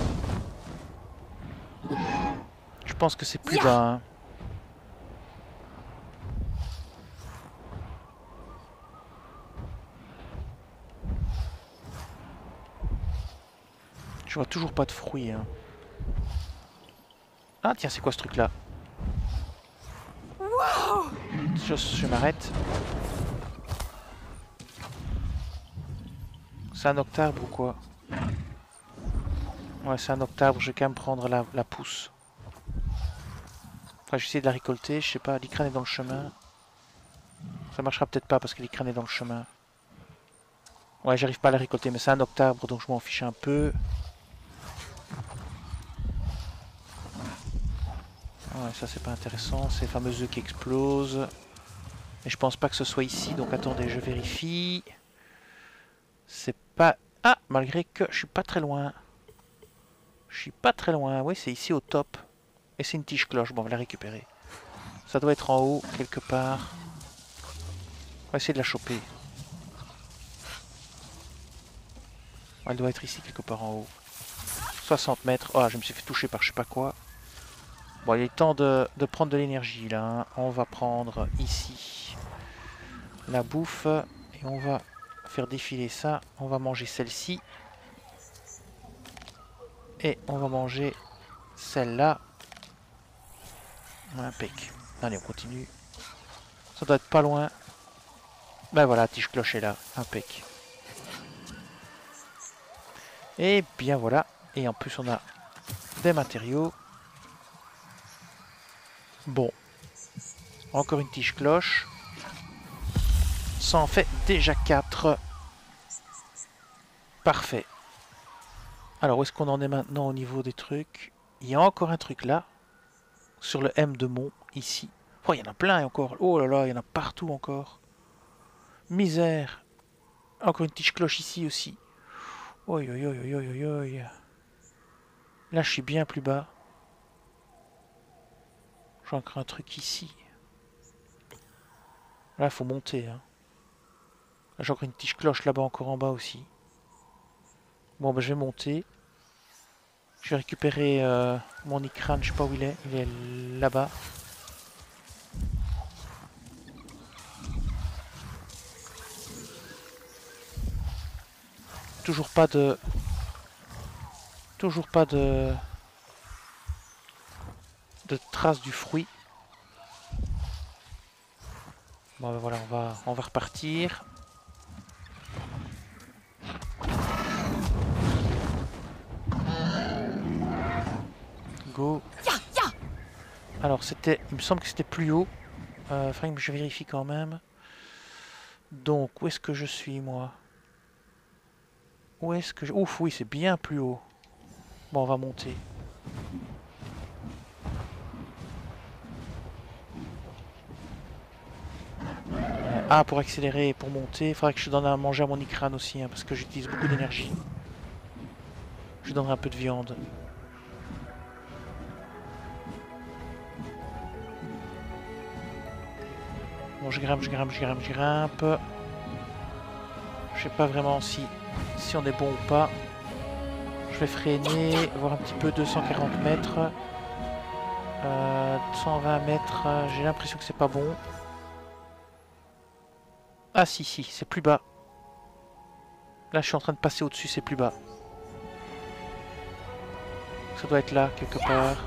Je pense que c'est plus bas. Hein. Je vois toujours pas de fruits. Hein. Ah tiens, c'est quoi ce truc là? Je m'arrête. C'est un octarbre ou quoi? Ouais, c'est un octabre, je vais quand même prendre la pousse. Enfin, j'essaie de la récolter, je sais pas, l'icrane est dans le chemin. Ça marchera peut-être pas parce que l'icrane est dans le chemin. Ouais, j'arrive pas à la récolter, mais c'est un octabre, donc je m'en fiche un peu. Ouais, ça c'est pas intéressant, ces fameux œufs qui explosent. Mais je pense pas que ce soit ici, donc attendez, je vérifie. C'est pas... Ah, malgré que je suis pas très loin. Je suis pas très loin, oui c'est ici au top. Et c'est une tige cloche, bon on va la récupérer. Ça doit être en haut, quelque part. On va essayer de la choper. Elle doit être ici, quelque part en haut. 60 mètres. Oh, je me suis fait toucher par je sais pas quoi. Bon, il est temps de prendre de l'énergie, là. Hein. On va prendre ici la bouffe. Et on va faire défiler ça. On va manger celle-ci. Et on va manger celle-là. Impec. Allez, on continue. Ça doit être pas loin. Ben voilà, tige cloche est là. Impec. Et bien voilà. Et en plus, on a des matériaux. Bon. Encore une tige cloche. Ça en fait déjà 4. Parfait. Alors, où est-ce qu'on en est maintenant au niveau des trucs? Il y a encore un truc là. Sur le M de Mont, ici. Oh, il y en a plein encore. Oh là là, il y en a partout encore. Misère. Encore une tige cloche ici aussi. Oi, oi, oi, oi, oi, oi. Là, je suis bien plus bas. J'ai encore un truc ici. Là, il faut monter. Hein. Là, j'ai encore une tige cloche là-bas, encore en bas aussi. Bon, ben, je vais monter. Je vais récupérer mon icrane, je sais pas où il est. Il est là-bas. Toujours pas de... Toujours pas de traces du fruit. Bon ben voilà, on va repartir. Go. Alors c'était, il me semble que c'était plus haut. Faudrait que je vérifie quand même. Donc où est-ce que je suis moi? Où est-ce que je... Ouf, oui, c'est bien plus haut. Bon, on va monter. Ah, pour accélérer et pour monter, il faudrait que je donne à manger à mon icrane aussi, hein, parce que j'utilise beaucoup d'énergie. Je donnerai un peu de viande. Bon, je grimpe, je grimpe, je grimpe, je grimpe. Je sais pas vraiment si on est bon ou pas. Je vais freiner, voir un petit peu 240 mètres. 120 mètres, j'ai l'impression que c'est pas bon. Ah si, si, c'est plus bas. Là, je suis en train de passer au-dessus, c'est plus bas. Ça doit être là, quelque part.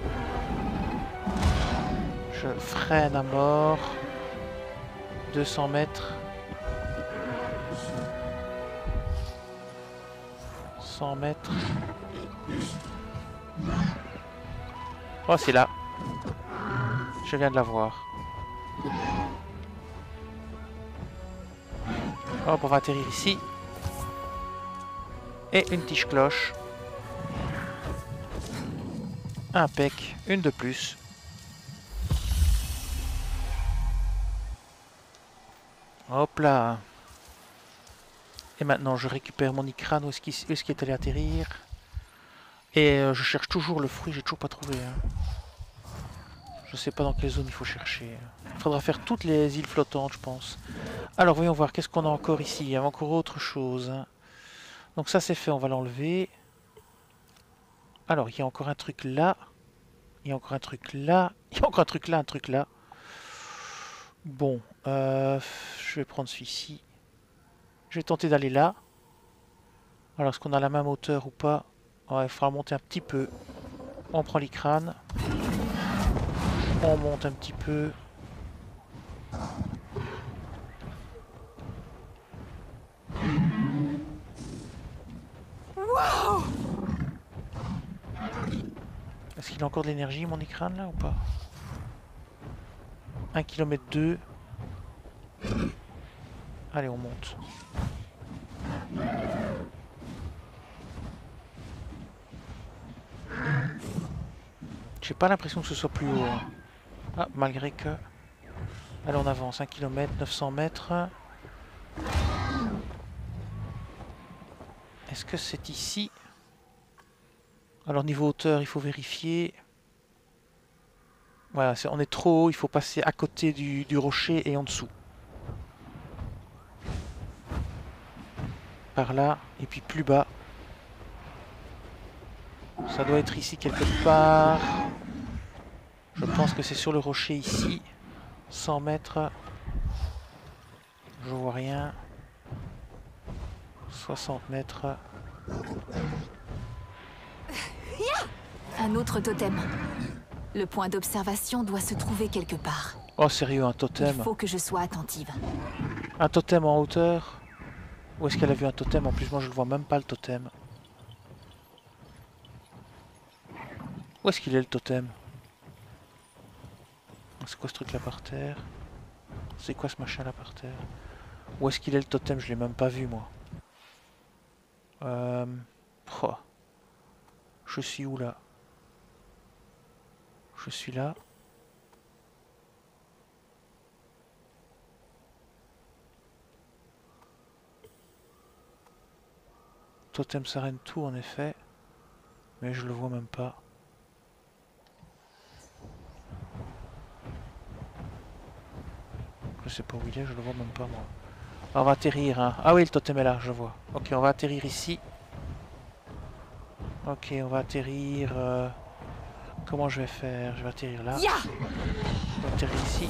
Je freine à mort. 200 mètres. 100 mètres. Oh, c'est là. Je viens de la voir. Hop, on va atterrir ici. Et une tige cloche. Impec. Une de plus. Hop là. Et maintenant, je récupère mon icrane. Où est-ce qu'il est allé atterrir? Et je cherche toujours le fruit. J'ai toujours pas trouvé. Hein. Je sais pas dans quelle zone il faut chercher. Il faudra faire toutes les îles flottantes, je pense. Alors, voyons voir. Qu'est-ce qu'on a encore ici? Il y a encore autre chose. Hein. Donc ça, c'est fait. On va l'enlever. Alors, il y a encore un truc là. Il y a encore un truc là. Il y a encore un truc là, un truc là. Bon. Je vais prendre celui-ci. Je vais tenter d'aller là. Alors, est-ce qu'on a la même hauteur ou pas? Ouais, il faudra monter un petit peu. On prend l'icrane. On monte un petit peu. Wow! qu'il a encore de l'énergie, mon écran, là, ou pas? 1 km 2. Allez, on monte. J'ai pas l'impression que ce soit plus haut. Hein. Ah, malgré que... Allez, on avance. 1 km, 900 mètres. Est-ce que c'est ici? Alors, niveau hauteur, il faut vérifier. Voilà, on est trop haut. Il faut passer à côté du rocher et en dessous. Par là. Et puis plus bas. Ça doit être ici quelque part. Je pense que c'est sur le rocher ici. 100 mètres. Je vois rien. 60 mètres. Un autre totem. Le point d'observation doit se trouver quelque part. Oh sérieux, un Il totem. faut que je sois attentive. Un totem en hauteur. Où est-ce qu'elle a vu un totem? En plus, moi je le vois même pas le totem. Où est-ce qu'il est le totem? C'est quoi ce truc là par terre? C'est quoi ce machin là par terre? Où est-ce qu'il est le totem? Je l'ai même pas vu moi. Oh. Je suis où là? Je suis là. Totem s'arène tout en effet. Mais je le vois même pas. Je sais pas où il est, je le vois même pas moi. Alors, on va atterrir. Hein. Ah oui, le totem est là, je vois. Ok, on va atterrir ici. Ok, on va atterrir... Comment je vais faire? Je vais atterrir là. Ya! On va atterrir ici.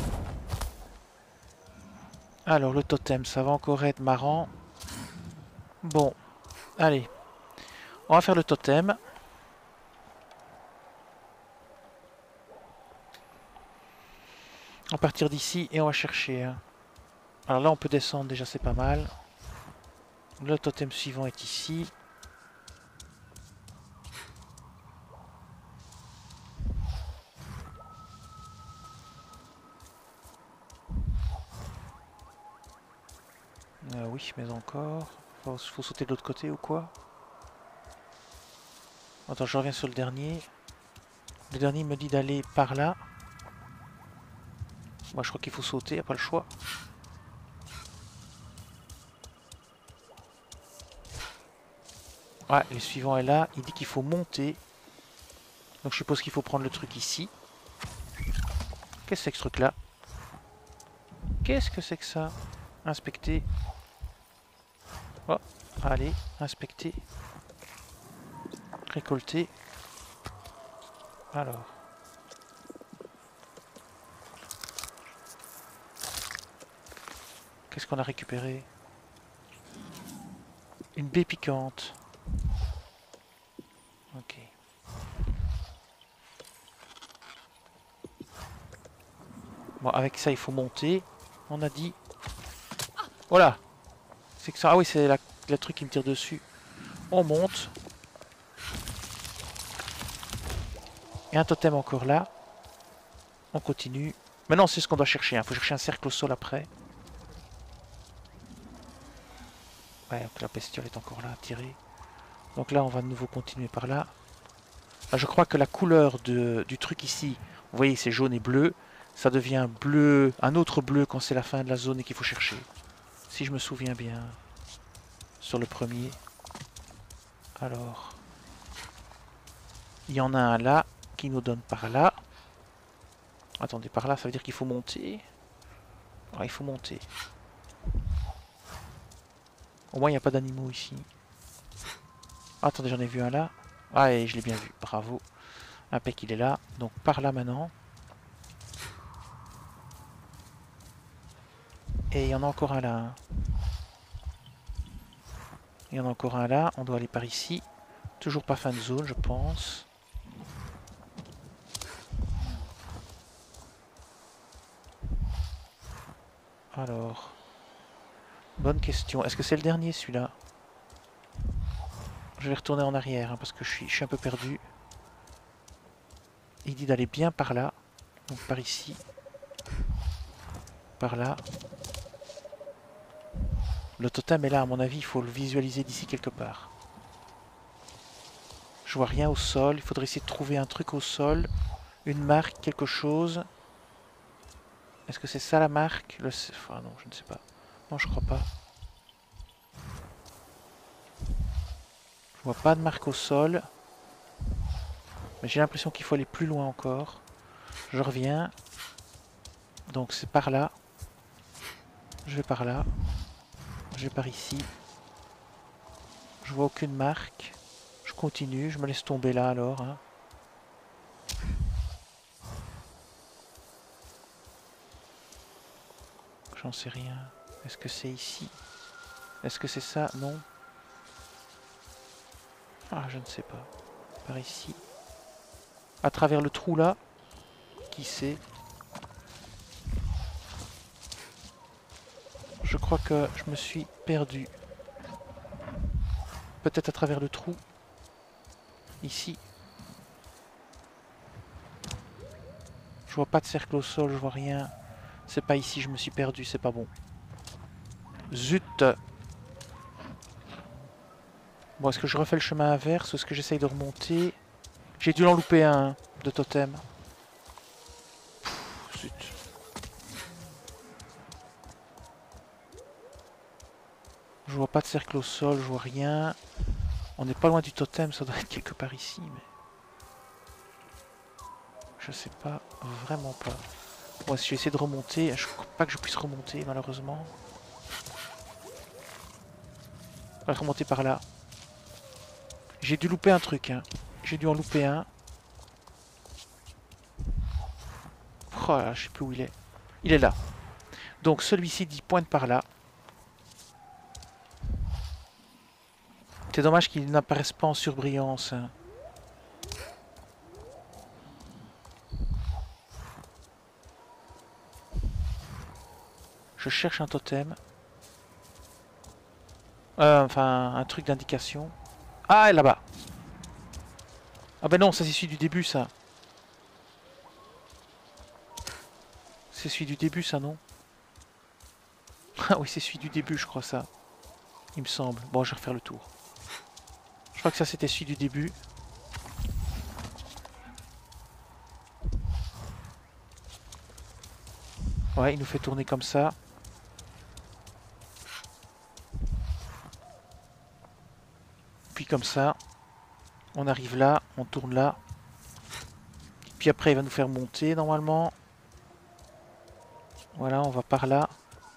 Alors, le totem, ça va encore être marrant. Bon, allez. On va faire le totem. On va partir d'ici et on va chercher. Hein. Alors là, on peut descendre, déjà c'est pas mal. Le totem suivant est ici. Oui, mais encore. Faut sauter de l'autre côté ou quoi? Attends, je reviens sur le dernier. Le dernier me dit d'aller par là. Moi, je crois qu'il faut sauter, y a pas le choix. Ouais, le suivant est là. Il dit qu'il faut monter. Donc je suppose qu'il faut prendre le truc ici. Qu'est-ce que c'est que ce truc-là? Qu'est-ce que c'est que ça? Inspecter. Oh, allez, inspecter. Récolter. Alors. Qu'est-ce qu'on a récupéré? Une baie piquante. Ok. Bon, avec ça, il faut monter. On a dit. Voilà. C'est que ça. Ah oui, c'est la truc qui me tire dessus. On monte. Et un totem encore là. On continue. Maintenant, c'est ce qu'on doit chercher. Il faut chercher un cercle au sol après. Ouais, donc la bestiole est encore là à tirer. Donc là, on va de nouveau continuer par là. Là, je crois que la couleur du truc ici, vous voyez, c'est jaune et bleu. Ça devient bleu, un autre bleu quand c'est la fin de la zone et qu'il faut chercher. Si je me souviens bien. Sur le premier. Alors. Il y en a un là qui nous donne par là. Attendez, par là, ça veut dire qu'il faut monter. Ah, il faut monter. Au moins, il n'y a pas d'animaux ici. Ah, attendez, j'en ai vu un là. Ah, et je l'ai bien vu. Bravo. Impec, il est là. Donc, par là maintenant. Et il y en a encore un là. Hein. Il y en a encore un là. On doit aller par ici. Toujours pas fin de zone, je pense. Alors. Bonne question. Est-ce que c'est le dernier, celui-là? Je vais retourner en arrière, hein, parce que je suis un peu perdu. Il dit d'aller bien par là. Donc par ici. Par là. Le totem est là, à mon avis, il faut le visualiser d'ici quelque part. Je vois rien au sol. Il faudrait essayer de trouver un truc au sol. Une marque, quelque chose. Est-ce que c'est ça la marque? Enfin non, je ne sais pas. Non, je crois pas. Je vois pas de marque au sol. Mais j'ai l'impression qu'il faut aller plus loin encore. Je reviens. Donc c'est par là. Je vais par là. Je vais par ici. Je vois aucune marque. Je continue. Je me laisse tomber là alors. Hein. J'en sais rien. Est-ce que c'est ici? Est-ce que c'est ça? Non. Ah, je ne sais pas. Par ici. À travers le trou là. Qui sait? Je crois que je me suis perdu. Peut-être à travers le trou. Ici. Je vois pas de cercle au sol, je vois rien. C'est pas ici, je me suis perdu, c'est pas bon. Zut! Bon, est-ce que je refais le chemin inverse ou est-ce que j'essaye de remonter? J'ai dû en louper un de totem. Pff, zut. Je vois pas de cercle au sol, je vois rien. On n'est pas loin du totem, ça doit être quelque part ici, mais... Je sais pas, vraiment pas. Bon, si je vais essayer de remonter, je crois pas que je puisse remonter, malheureusement. On va remonter par là. J'ai dû louper un truc, hein. J'ai dû en louper un. Oh là, je sais plus où il est. Il est là. Donc celui-ci dit pointe par là. C'est dommage qu'il n'apparaisse pas en surbrillance. Hein. Je cherche un totem. Enfin, un truc d'indication. Ah, là-bas. Ah ben non, ça c'est celui du début, ça. C'est celui du début, ça, non? Ah oui, c'est celui du début, je crois, ça. Il me semble. Bon, je vais refaire le tour. Je crois que ça, c'était celui du début. Ouais, il nous fait tourner comme ça. Puis comme ça. On arrive là, on tourne là. Puis après, il va nous faire monter, normalement. Voilà, on va par là.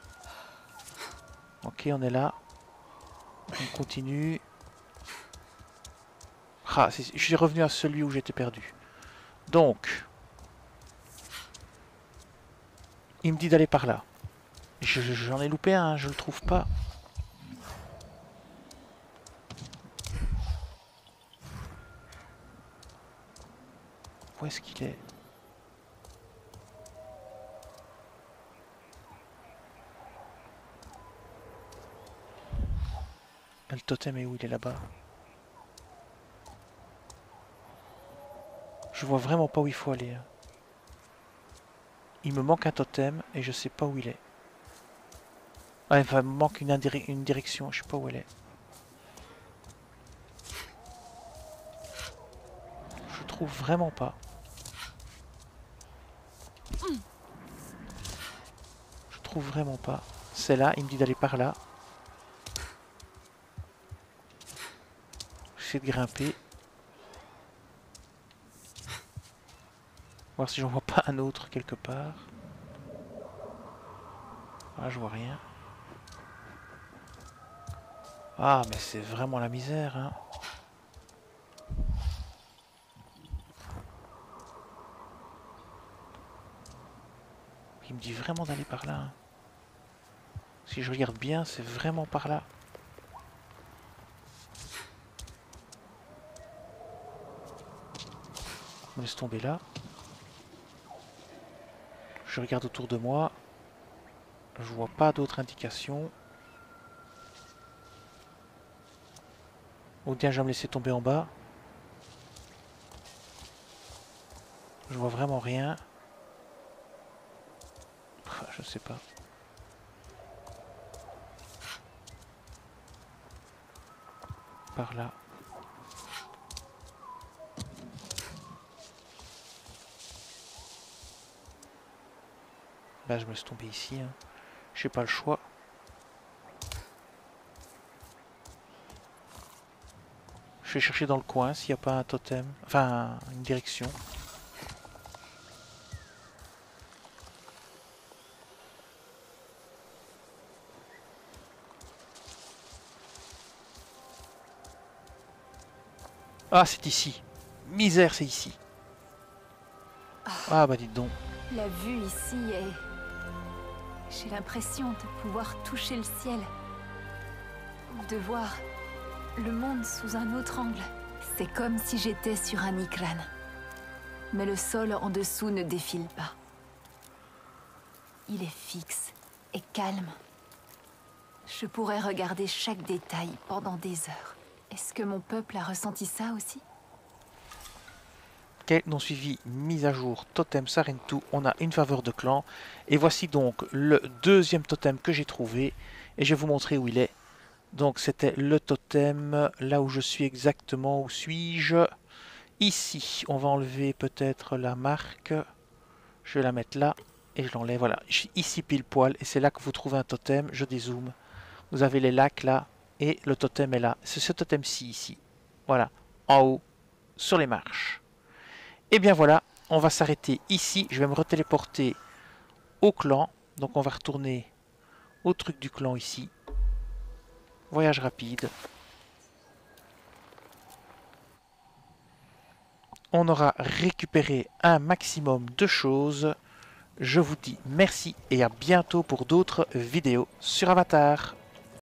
Ok, on est là. On continue. Ah, je suis revenu à celui où j'étais perdu. Donc, il me dit d'aller par là. J'en ai loupé un, je le trouve pas. Où est-ce qu'il est? Le totem est où? Il est là-bas. Je vois vraiment pas où il faut aller. Hein. Il me manque un totem et je sais pas où il est. Ouais, enfin, il me manque une direction, je sais pas où elle est. Je trouve vraiment pas. Je trouve vraiment pas. C'est là, il me dit d'aller par là. J'essaie de grimper. Voir si j'en vois pas un autre quelque part. Ah, je vois rien. Ah, mais c'est vraiment la misère, hein. Il me dit vraiment d'aller par là. Hein. Si je regarde bien, c'est vraiment par là. Je me laisse tomber là. Je regarde autour de moi. Je vois pas d'autres indications. Ou bien je vais me laisser tomber en bas. Je vois vraiment rien. Je sais pas. Par là. Là, je me laisse tomber ici. Hein. J'ai pas le choix. Je vais chercher dans le coin s'il n'y a pas un totem. Enfin, une direction. Ah, c'est ici. Misère, c'est ici. Ah, bah dites donc. La vue ici est... J'ai l'impression de pouvoir toucher le ciel. De voir le monde sous un autre angle. C'est comme si j'étais sur un Ikran. Mais le sol en dessous ne défile pas. Il est fixe et calme. Je pourrais regarder chaque détail pendant des heures. Est-ce que mon peuple a ressenti ça aussi? Quête non suivie, mise à jour, totem Sarentu, on a une faveur de clan. Et voici donc le deuxième totem que j'ai trouvé. Et je vais vous montrer où il est. Donc c'était le totem, là où je suis exactement, où suis-je? Ici, on va enlever peut-être la marque. Je vais la mettre là et je l'enlève, voilà. Ici pile poil, et c'est là que vous trouvez un totem, je dézoome. Vous avez les lacs là, et le totem est là. C'est ce totem-ci ici, voilà, en haut, sur les marches. Et bien voilà, on va s'arrêter ici. Je vais me retéléporter au clan. Donc on va retourner au truc du clan ici. Voyage rapide. On aura récupéré un maximum de choses. Je vous dis merci et à bientôt pour d'autres vidéos sur Avatar.